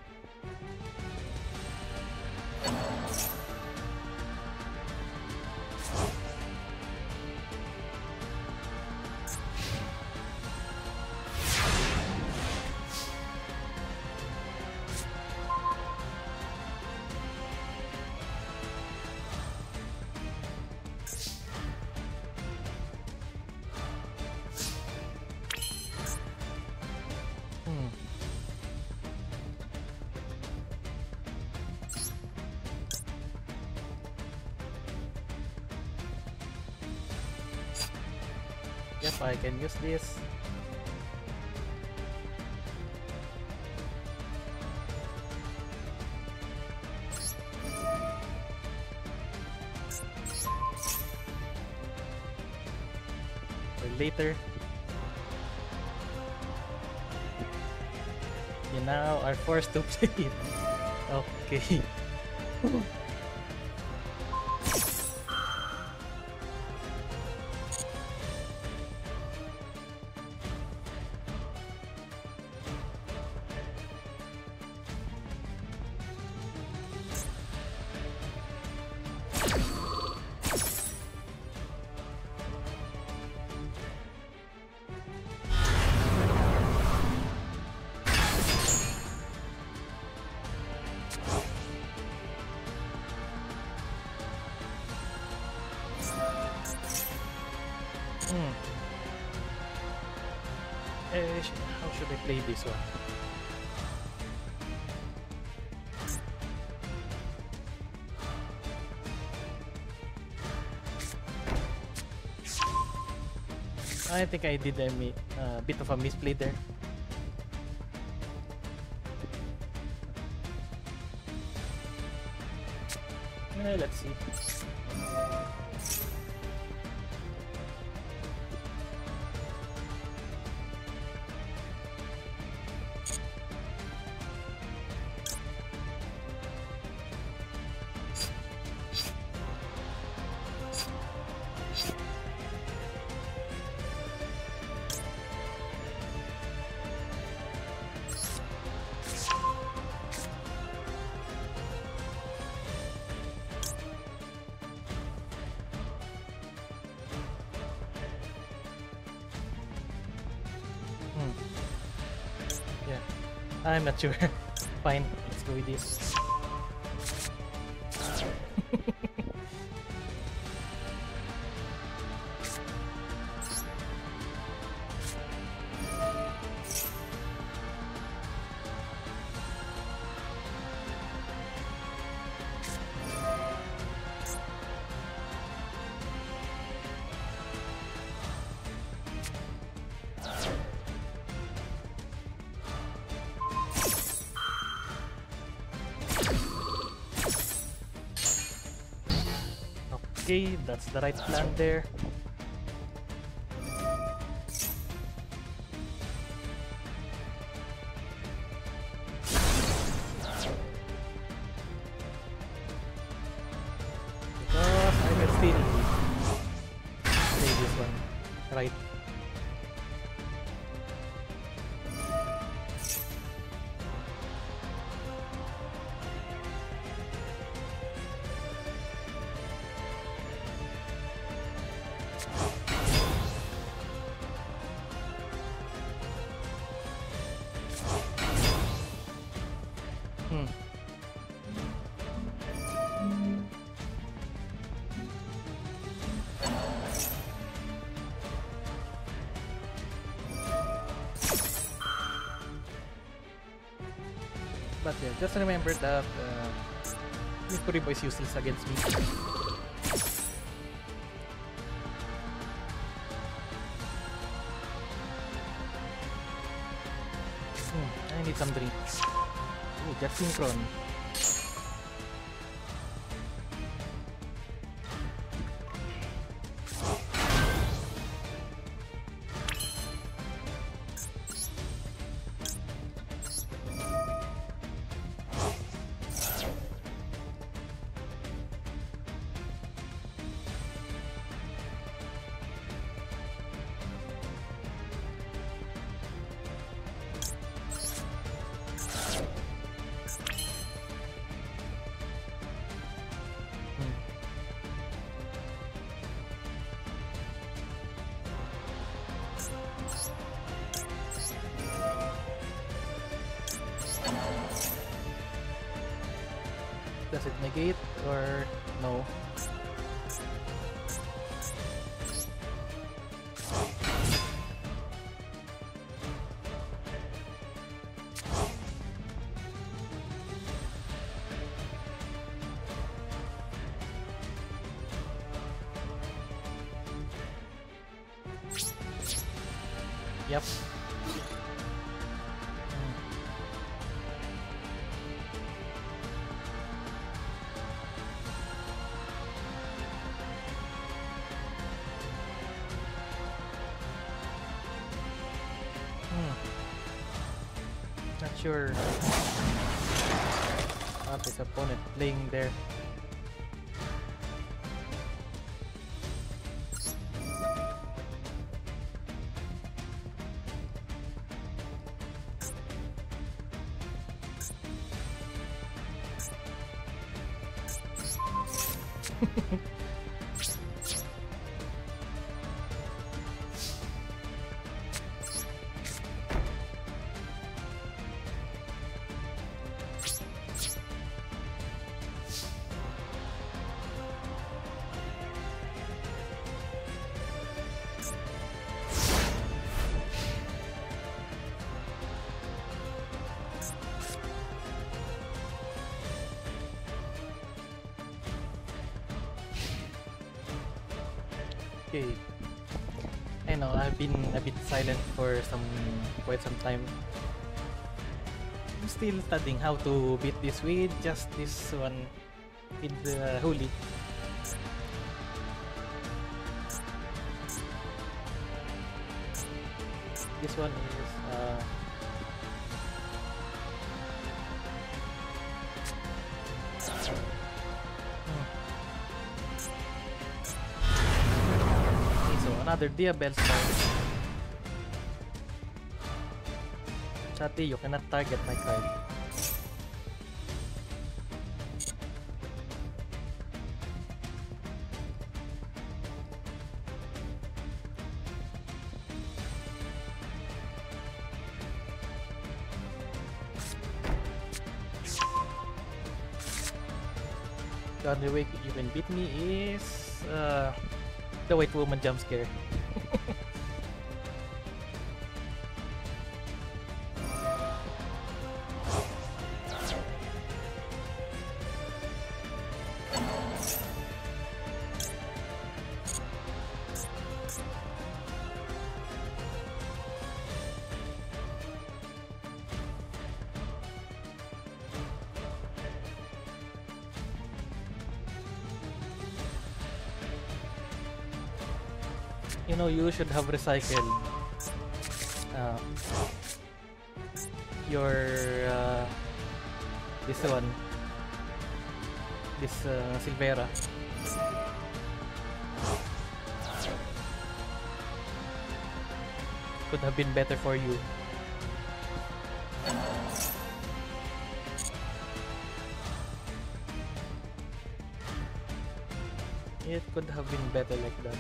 Yep, I can use this. For later. You now are forced to play it. Okay. Hmm. Eh, sh- how should I play this one? I think I did a mi- uh, bit of a misplay there. Eh, let's see. I'm not sure. Fine, let's go with this. Okay, that's the right plan there. Because I can still play this one right. Hmm. But yeah, just remember that uh, Mikuribo is useless against me. Hmm, I need some drinks. Ooh, Jet Synchron. Does it negate or no? Yep. Not sure what his opponent playing there. Okay. I know I've been a bit silent for some quite some time. I'm still studying how to beat this with just this one with the holy. This one is uh okay, so another Diabel spell. Chati, you cannot target my card. The only way you can beat me is uh, the white woman jump scare. You know, you should have recycled uh, your uh, this one, this uh, Silvera. Could have been better for you. It could have been better like that.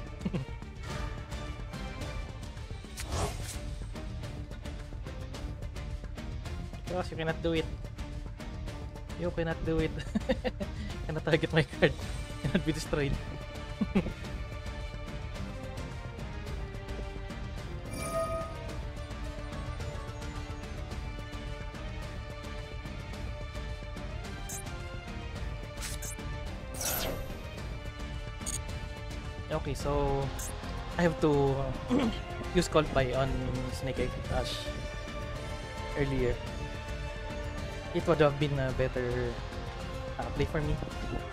Because you cannot do it. You cannot do it. Cannot target my card. Cannot be destroyed. Okay, so I have to uh, use Cold Pie on Snake Egg Ash earlier. It would have been a better uh, play for me.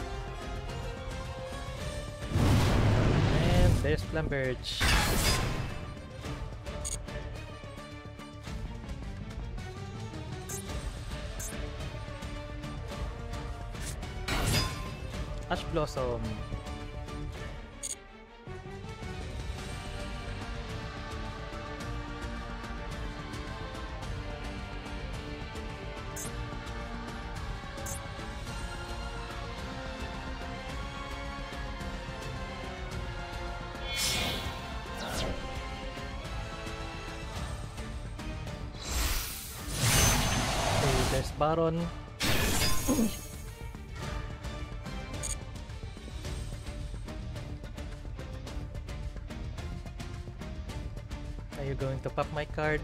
And there's Flamberge. Ash Blossom. Baron. Are you going to pop my card?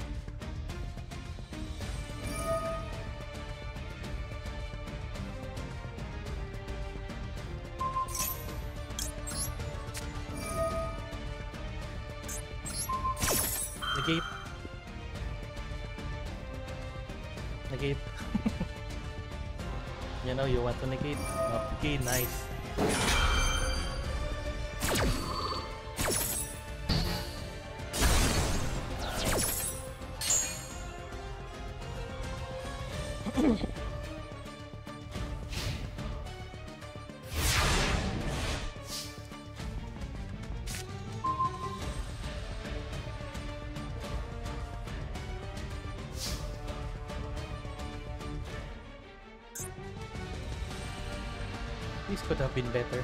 Negate. Negate. You know you want to negate. Okay, nice. This could have been better.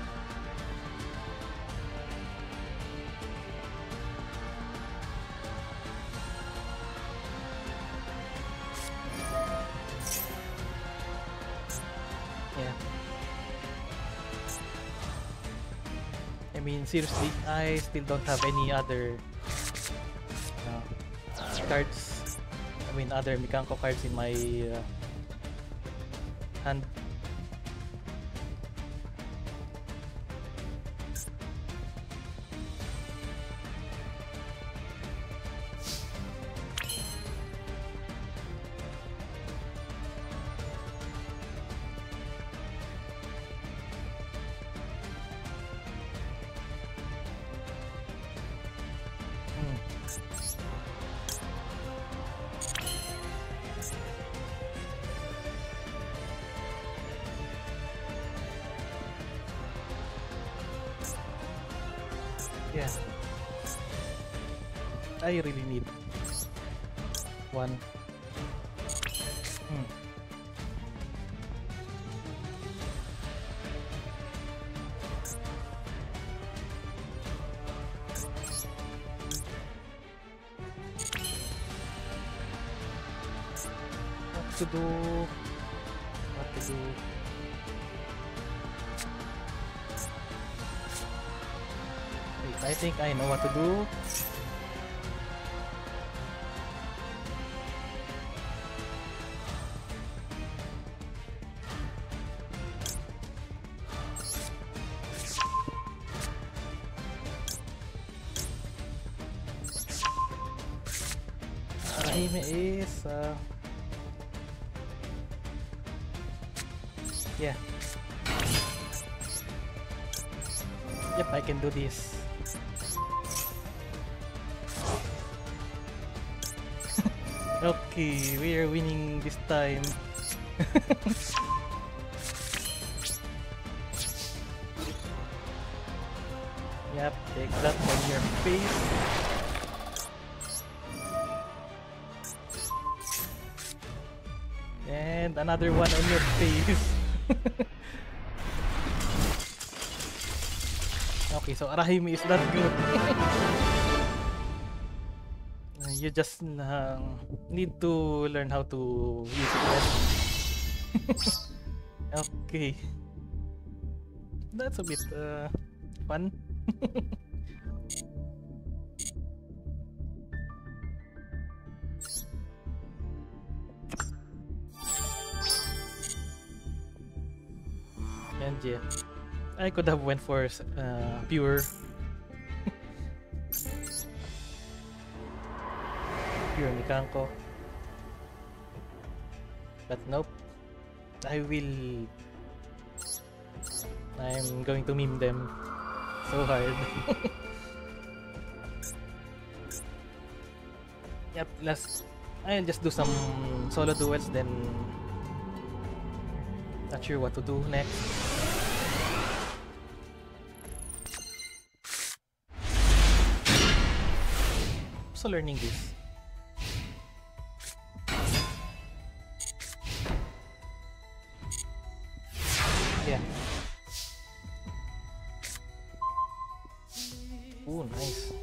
Yeah. I mean, seriously, I still don't have any other uh, cards. I mean, other Mikanko cards in my uh, hand. Yeah. I really need one. Hmm. What to do? What to do? Wait, I think I know what to do. Arahime is uh, yeah. Yep, I can do this. Okay, we are winning this time. Yep, take that on your face. And another one on your face. Okay, so Arahime is not good. You just uh, need to learn how to use it. Okay. That's a bit uh, fun. And yeah, I could have went for uh, pure pure Mikanko, but nope. I will. I'm going to meme them so hard. Yep, let's. I'll just do some solo duels, then not sure what to do next. So learning this. Yeah. Oh, nice.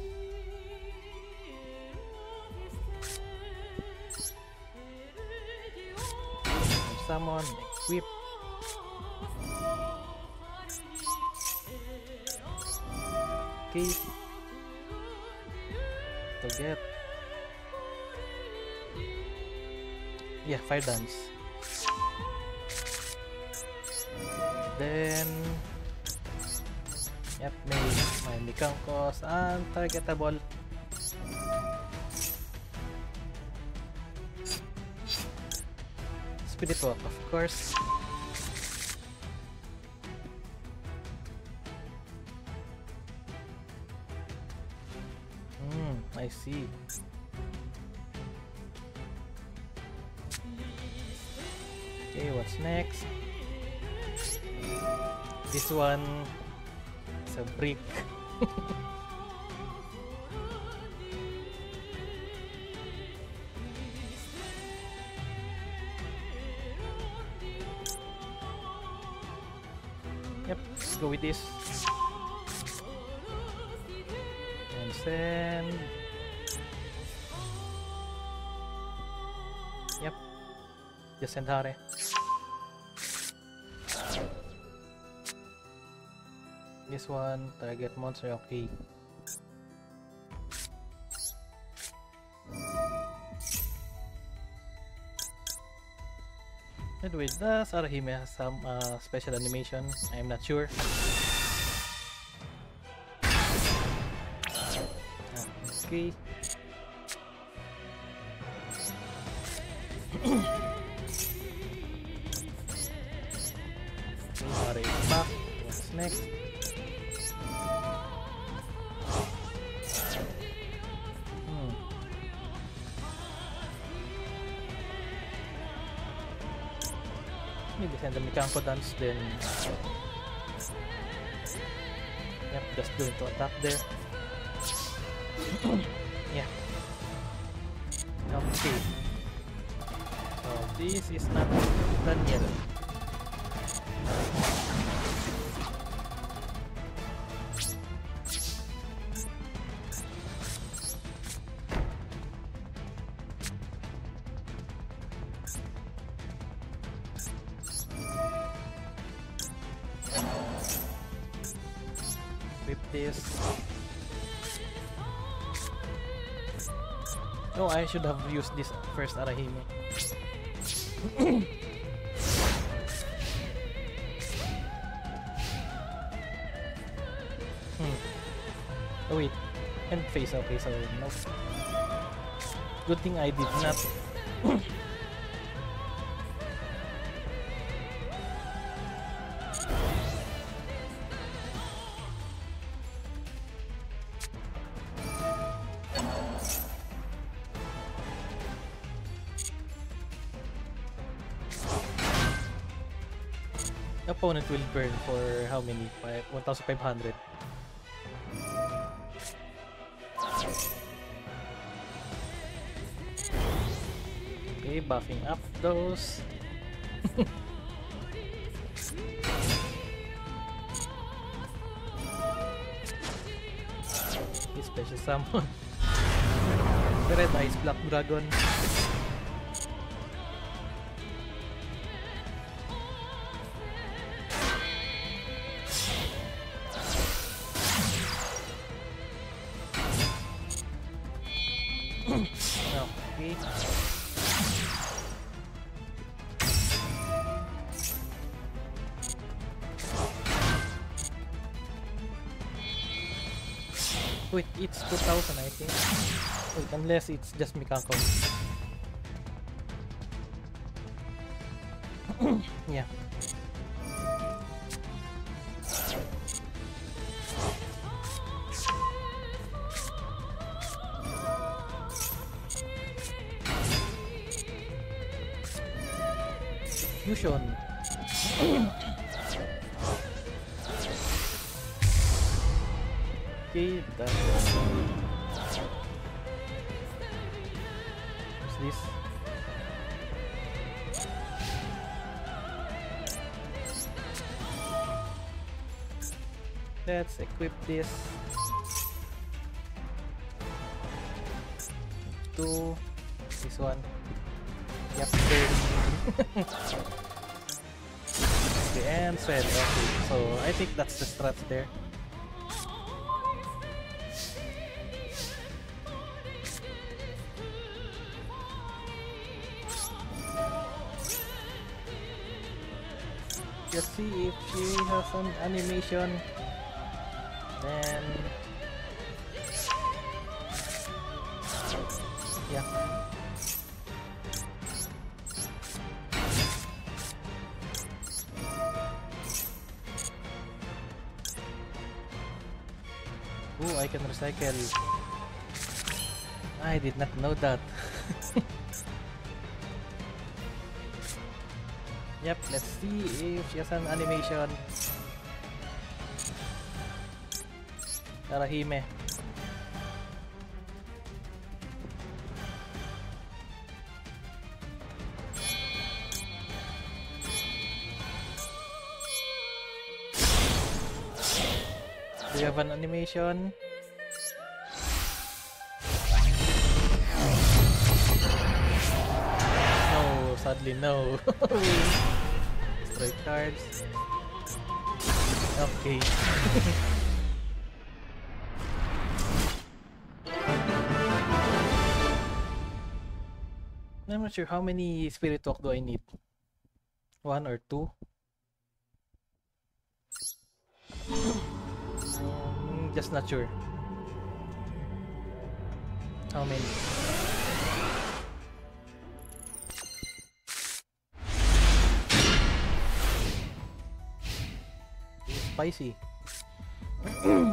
Summon, equip. Okay. To get. Yeah, fire dance. Then, yep, may my Mikankos untargetable. Spirit Walk, of course. Hmm, I see. Okay, what's next? This one is a brick. Yep, let's go with this. And send. Yep, just send Hare. This one, target monster, okay. Anyway, does Arahime has some uh, special animation? I'm not sure. Okay. Hare is back. What's next? Hmm. Send the Mikanko dance, then yep, just going to attack there. Yeah. Okay. So this is not done yet. This. Oh, I should have used this first Arahime. hmm. Oh wait, and face. Okay, so nope. Good thing I did not. Opponent will burn for how many? one thousand five hundred. Okay, buffing up those. Special summon. The red ice black dragon. Okay. Wait, it's two thousand I think. Wait, unless it's just Mikanko. Yeah. Fusion. Okay, that's what's this? Let's equip this to this one. Yep, turn. Okay, and sweat. Okay, so I think that's the strats there. Let's see if she has an animation. Then yeah. Oh, I can recycle. I did not know that. Yep, let's see if she has an animation. Arahime. Do you have an animation? No, sadly no. Destroy cards. Okay. I'm not sure how many Spirit Walk do I need. One or two? um, just not sure. How many? It's spicy. hmm.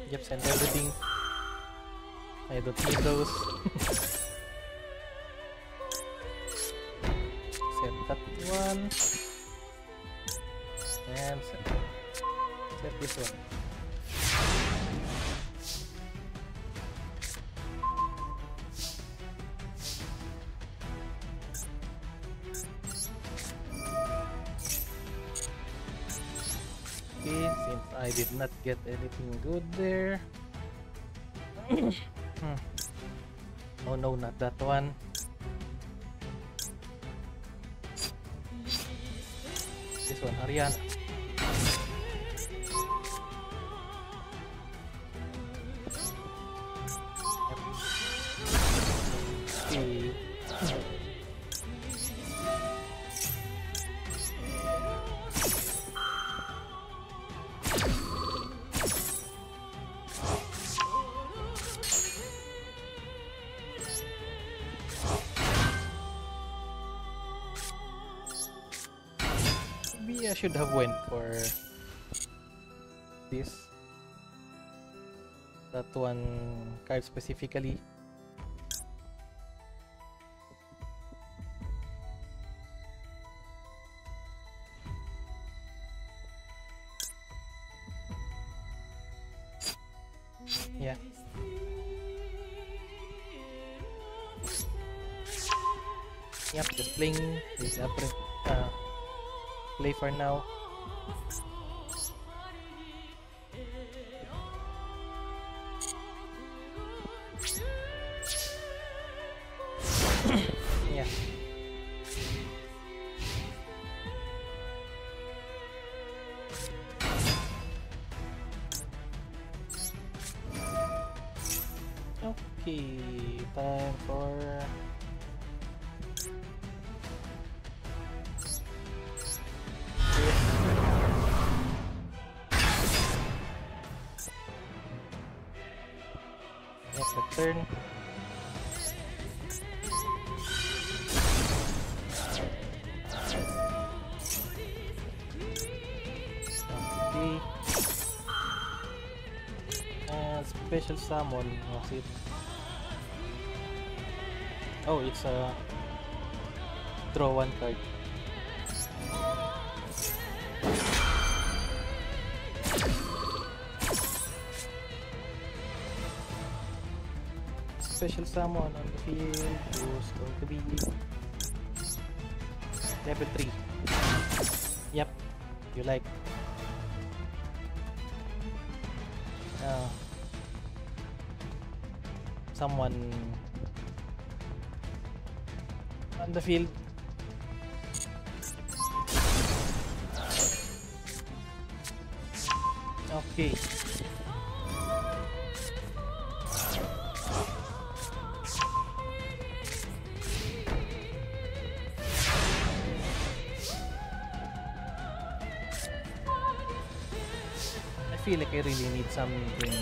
Yep, send everything. I don't need those. Set that one. And set, set this one. Okay, since I did not get anything good there. hmm. Oh no, not that one. This one, Ariana. Yep. Okay. Maybe I should have went for this. That one card specifically. Yeah. Yep, just playing with uh, play for now. Yeah. Okay, time for next the turn. Okay. And special summon was it? Oh, it's a draw one card. Special summon on the field who's going to be level three. Yep, you like. Uh, someone on the field. Okay. I feel like I really need something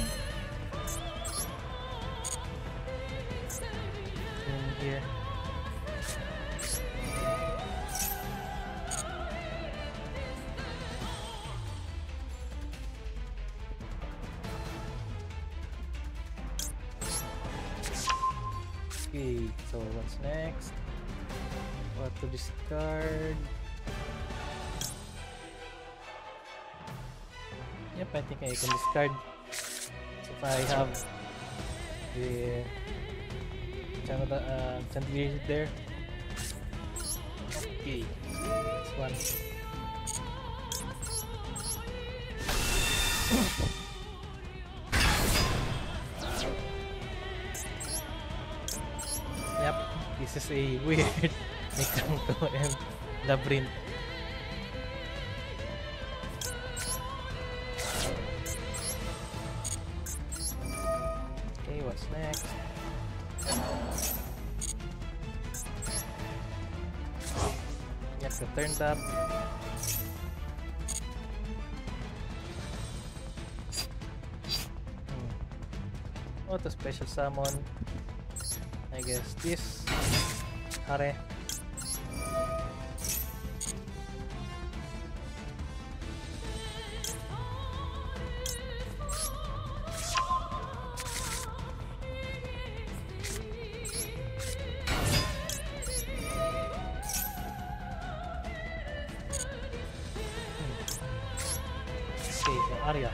in here. Okay, so what's next? What to discard? Yep, I think I can discard if I have the channel uh, chandelier there. Okay, this one. Yep, this is a weird Mikanko and Labrynth. Okay, what's next? Yep, the turn tap. Hmm. What a special summon. I guess this Hare. Arya.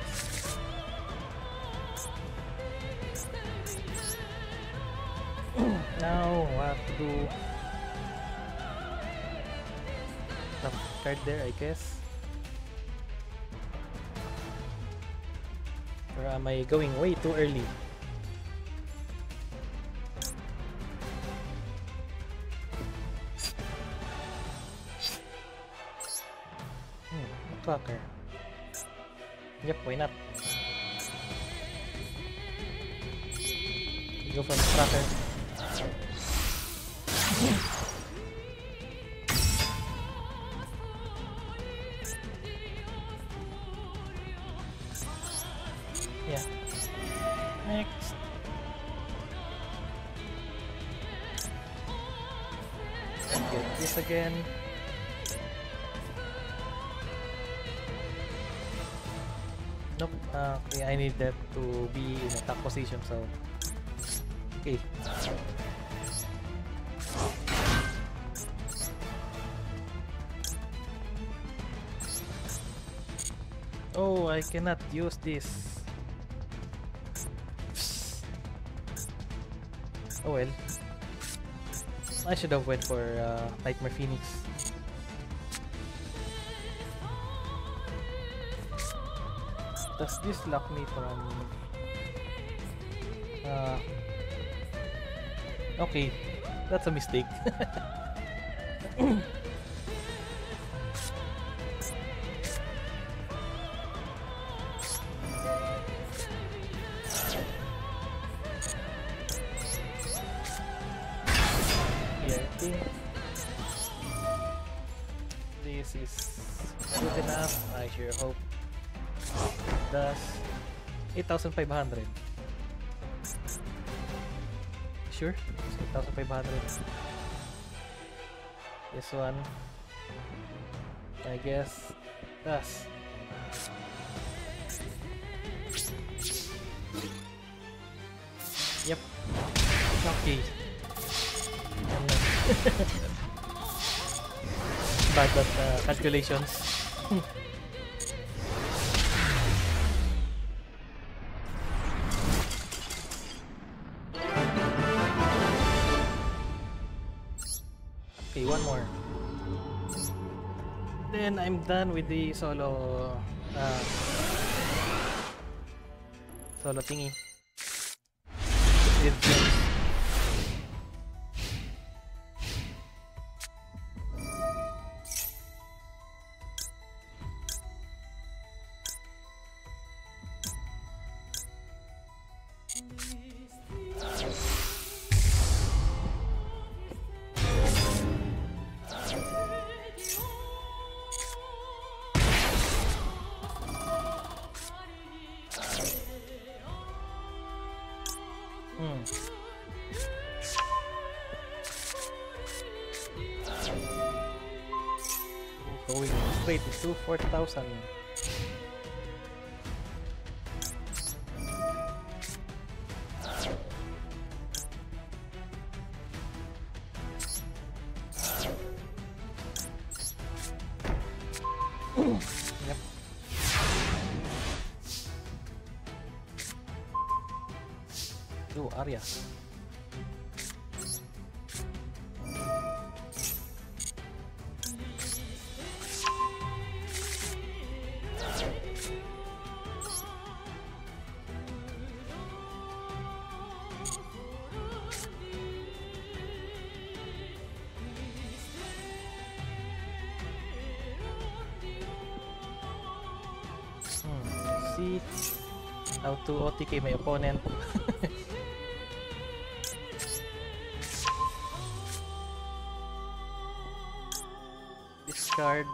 Now, what to do? Top card there, I guess. Or am I going way too early? Hmm, a clocker. Yep, why not? Go for the tracker. Yeah. Next. Get this again. Nope. Uh, okay, I need that to be in a top position, so okay. Oh, I cannot use this. Oh well. I should have went for uh, Nightmare Phoenix. Does this lock me from... Uh, okay, that's a mistake. This is good enough, I sure hope. Does eight thousand five hundred. Sure? eight thousand five hundred. This one, I guess, does. Yep. Okay. Bad at uh, calculations. Okay, one more. Then I'm done with the solo uh, solo thingy. With gems. Going straight to four thousand. Yep. Oh, Arya. See how to O T K my opponent. Discard.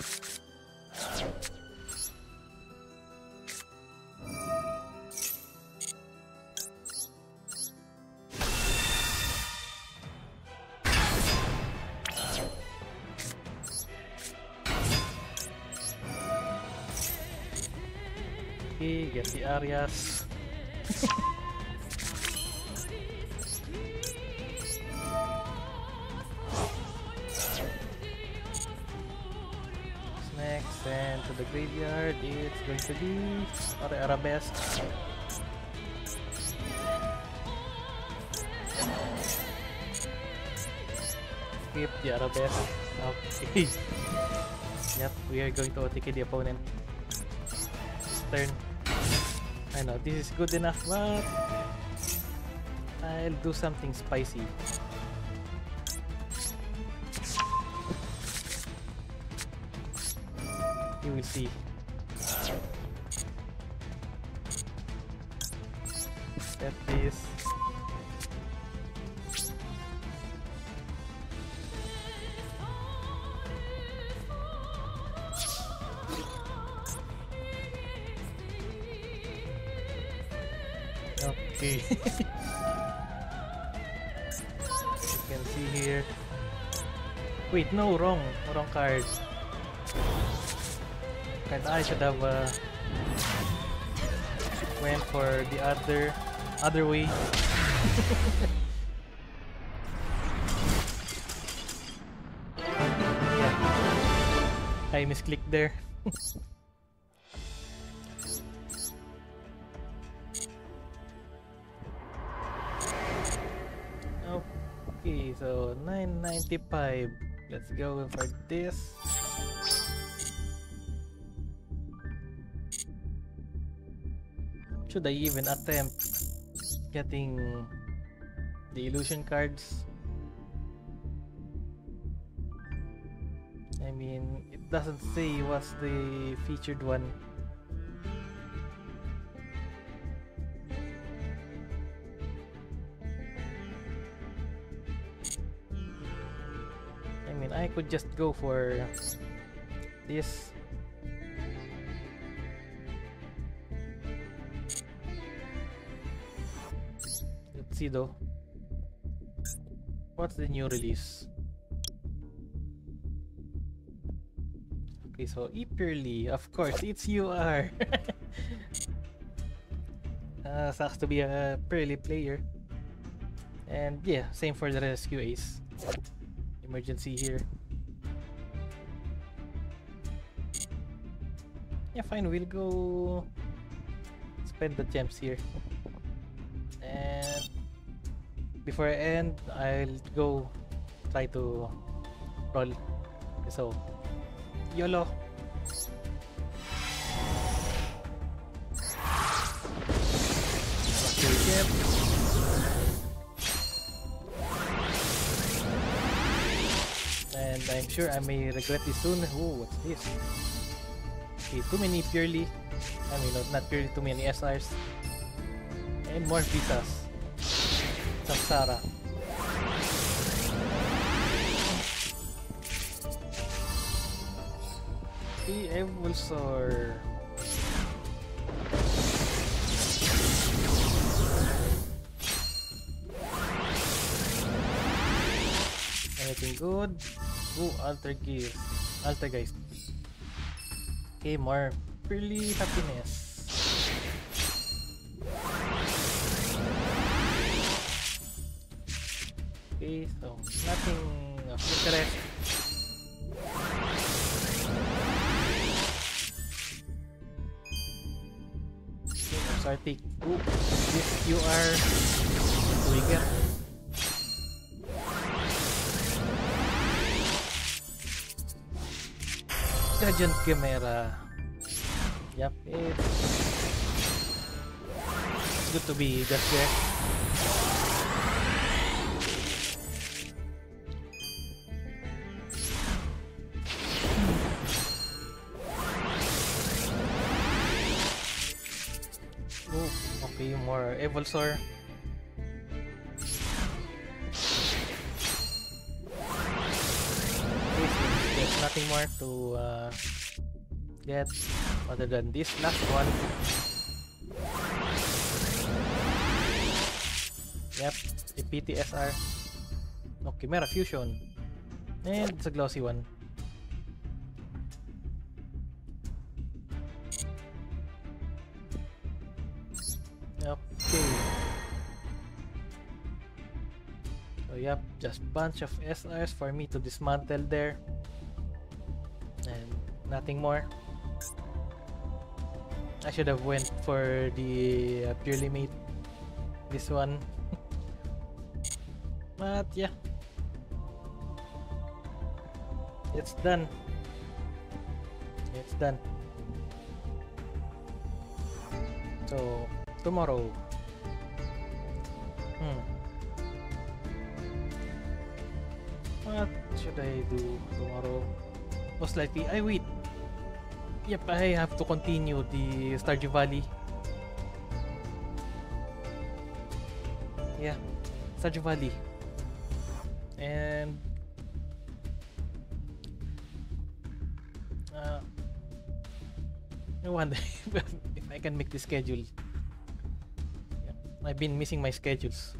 Okay, get the Aryas. Next. Next, and to the graveyard, it's going to be Ara Arabesque. Skip the Arabesque. Okay. Yep, we are going to O T K the opponent. This turn. I know, this is good enough, but I'll do something spicy. You will see. Set this. Okay. You can see here. Wait, no, wrong. Wrong card. And I should have uh, went for the other other way. Yeah. I misclicked there. Okay, so nine ninety-five. Let's go for this. Should I even attempt getting the illusion cards? I mean, it doesn't say what's the featured one. I mean, I could just go for this. See though, what's the new release? Okay, so E purely, of course, it's U R. uh, sucks to be a purely player. And yeah, same for the rescue ace. Emergency here. Yeah, fine, we'll go spend the gems here. And before I end, I'll go try to roll. So, YOLO! Okay, and I'm sure I may regret this soon. Oh, what's this? Okay, too many purely. I mean, not, not purely, too many S Rs. And more visas. Samsara. The Evolsor. Anything good? Ooh, alter gears. Alter guys. Okay, more purely happiness. Okay, so nothing of interest. Okay, I'm sorry, take ooh, this U R. What do we get? Guardian Chimera. Yep, it's, it's good to be just there. More Evolsor. There's nothing more to uh, get other than this last one. Yep, a P T S R. Okay, Chimera Fusion. And it's a glossy one. Okay. So yep, just bunch of S Rs for me to dismantle there. And nothing more. I should have went for the uh, purely made this one. But yeah, it's done. It's done. So tomorrow. Hmm. What should I do tomorrow? Most likely, I wait. Yep, I have to continue the Stardew Valley. Yeah, Stardew Valley. And uh, I wonder if I can make the schedule. Yeah, I've been missing my schedules,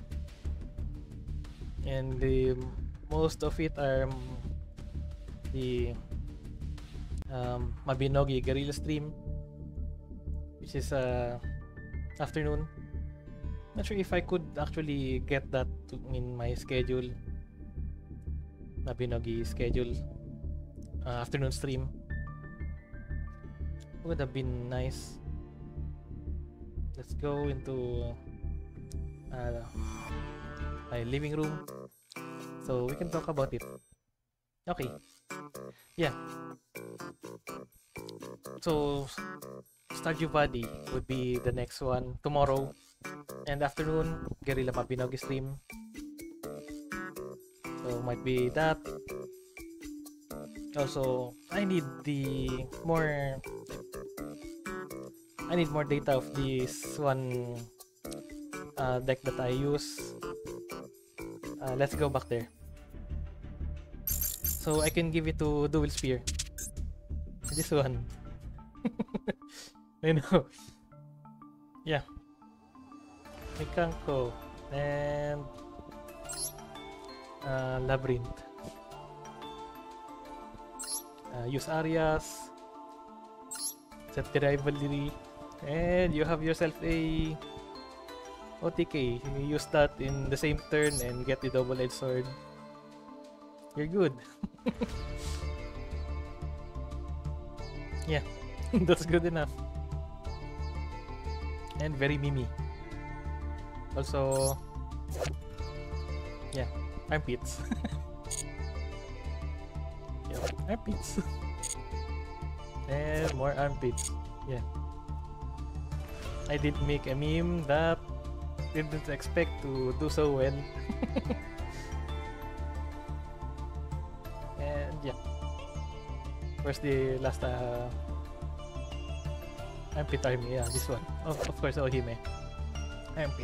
and the most of it are um, the um, Mabinogi Guerrilla stream, which is uh, afternoon. Not sure if I could actually get that to, in my schedule. Mabinogi schedule uh, afternoon stream would have been nice. Let's go into uh, my living room so we can talk about it. Okay. Yeah. So Stardew Valley would be the next one tomorrow, and afternoon Guerrilla Mabinogi stream. So might be that. Also, I need the more. I need more data of this one uh, deck that I use. Uh, let's go back there. So I can give it to Dual Spear. This one. I know. Yeah. Mikanko and uh, Labrynth. Uh, use areas. Set the rivalry. And you have yourself a O T K. You use that in the same turn and get the double-edged sword. You're good. Yeah, that's good enough. And very mimi. Also, yeah, armpits. Yeah, armpits. And more armpits. Yeah. I did make a meme that didn't expect to do so well. And yeah. Where's the last uh, armpit army? Yeah, this one. Oh, of course, Ohime. Armpit.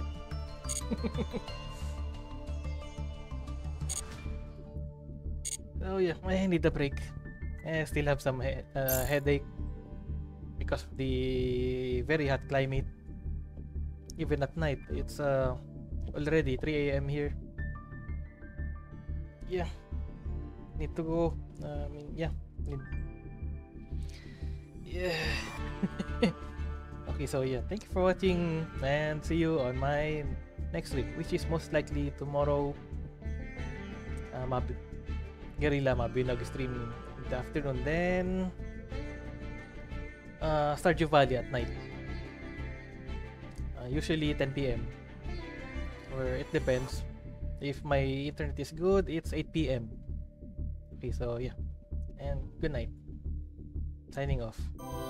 Oh yeah, I need a break. I still have some he uh, headache because of the very hot climate. Even at night, it's uh, already three A M here. Yeah, need to go. Uh, I mean, yeah, need. Yeah. Okay, so yeah, thank you for watching and see you on my next week, which is most likely tomorrow. Uh, Mab Guerrilla Mabinogi stream in the afternoon, then uh, Stardew Valley at night. Uh, usually ten P M or it depends. If my internet is good, it's eight P M Okay, so yeah, and good night. Signing off.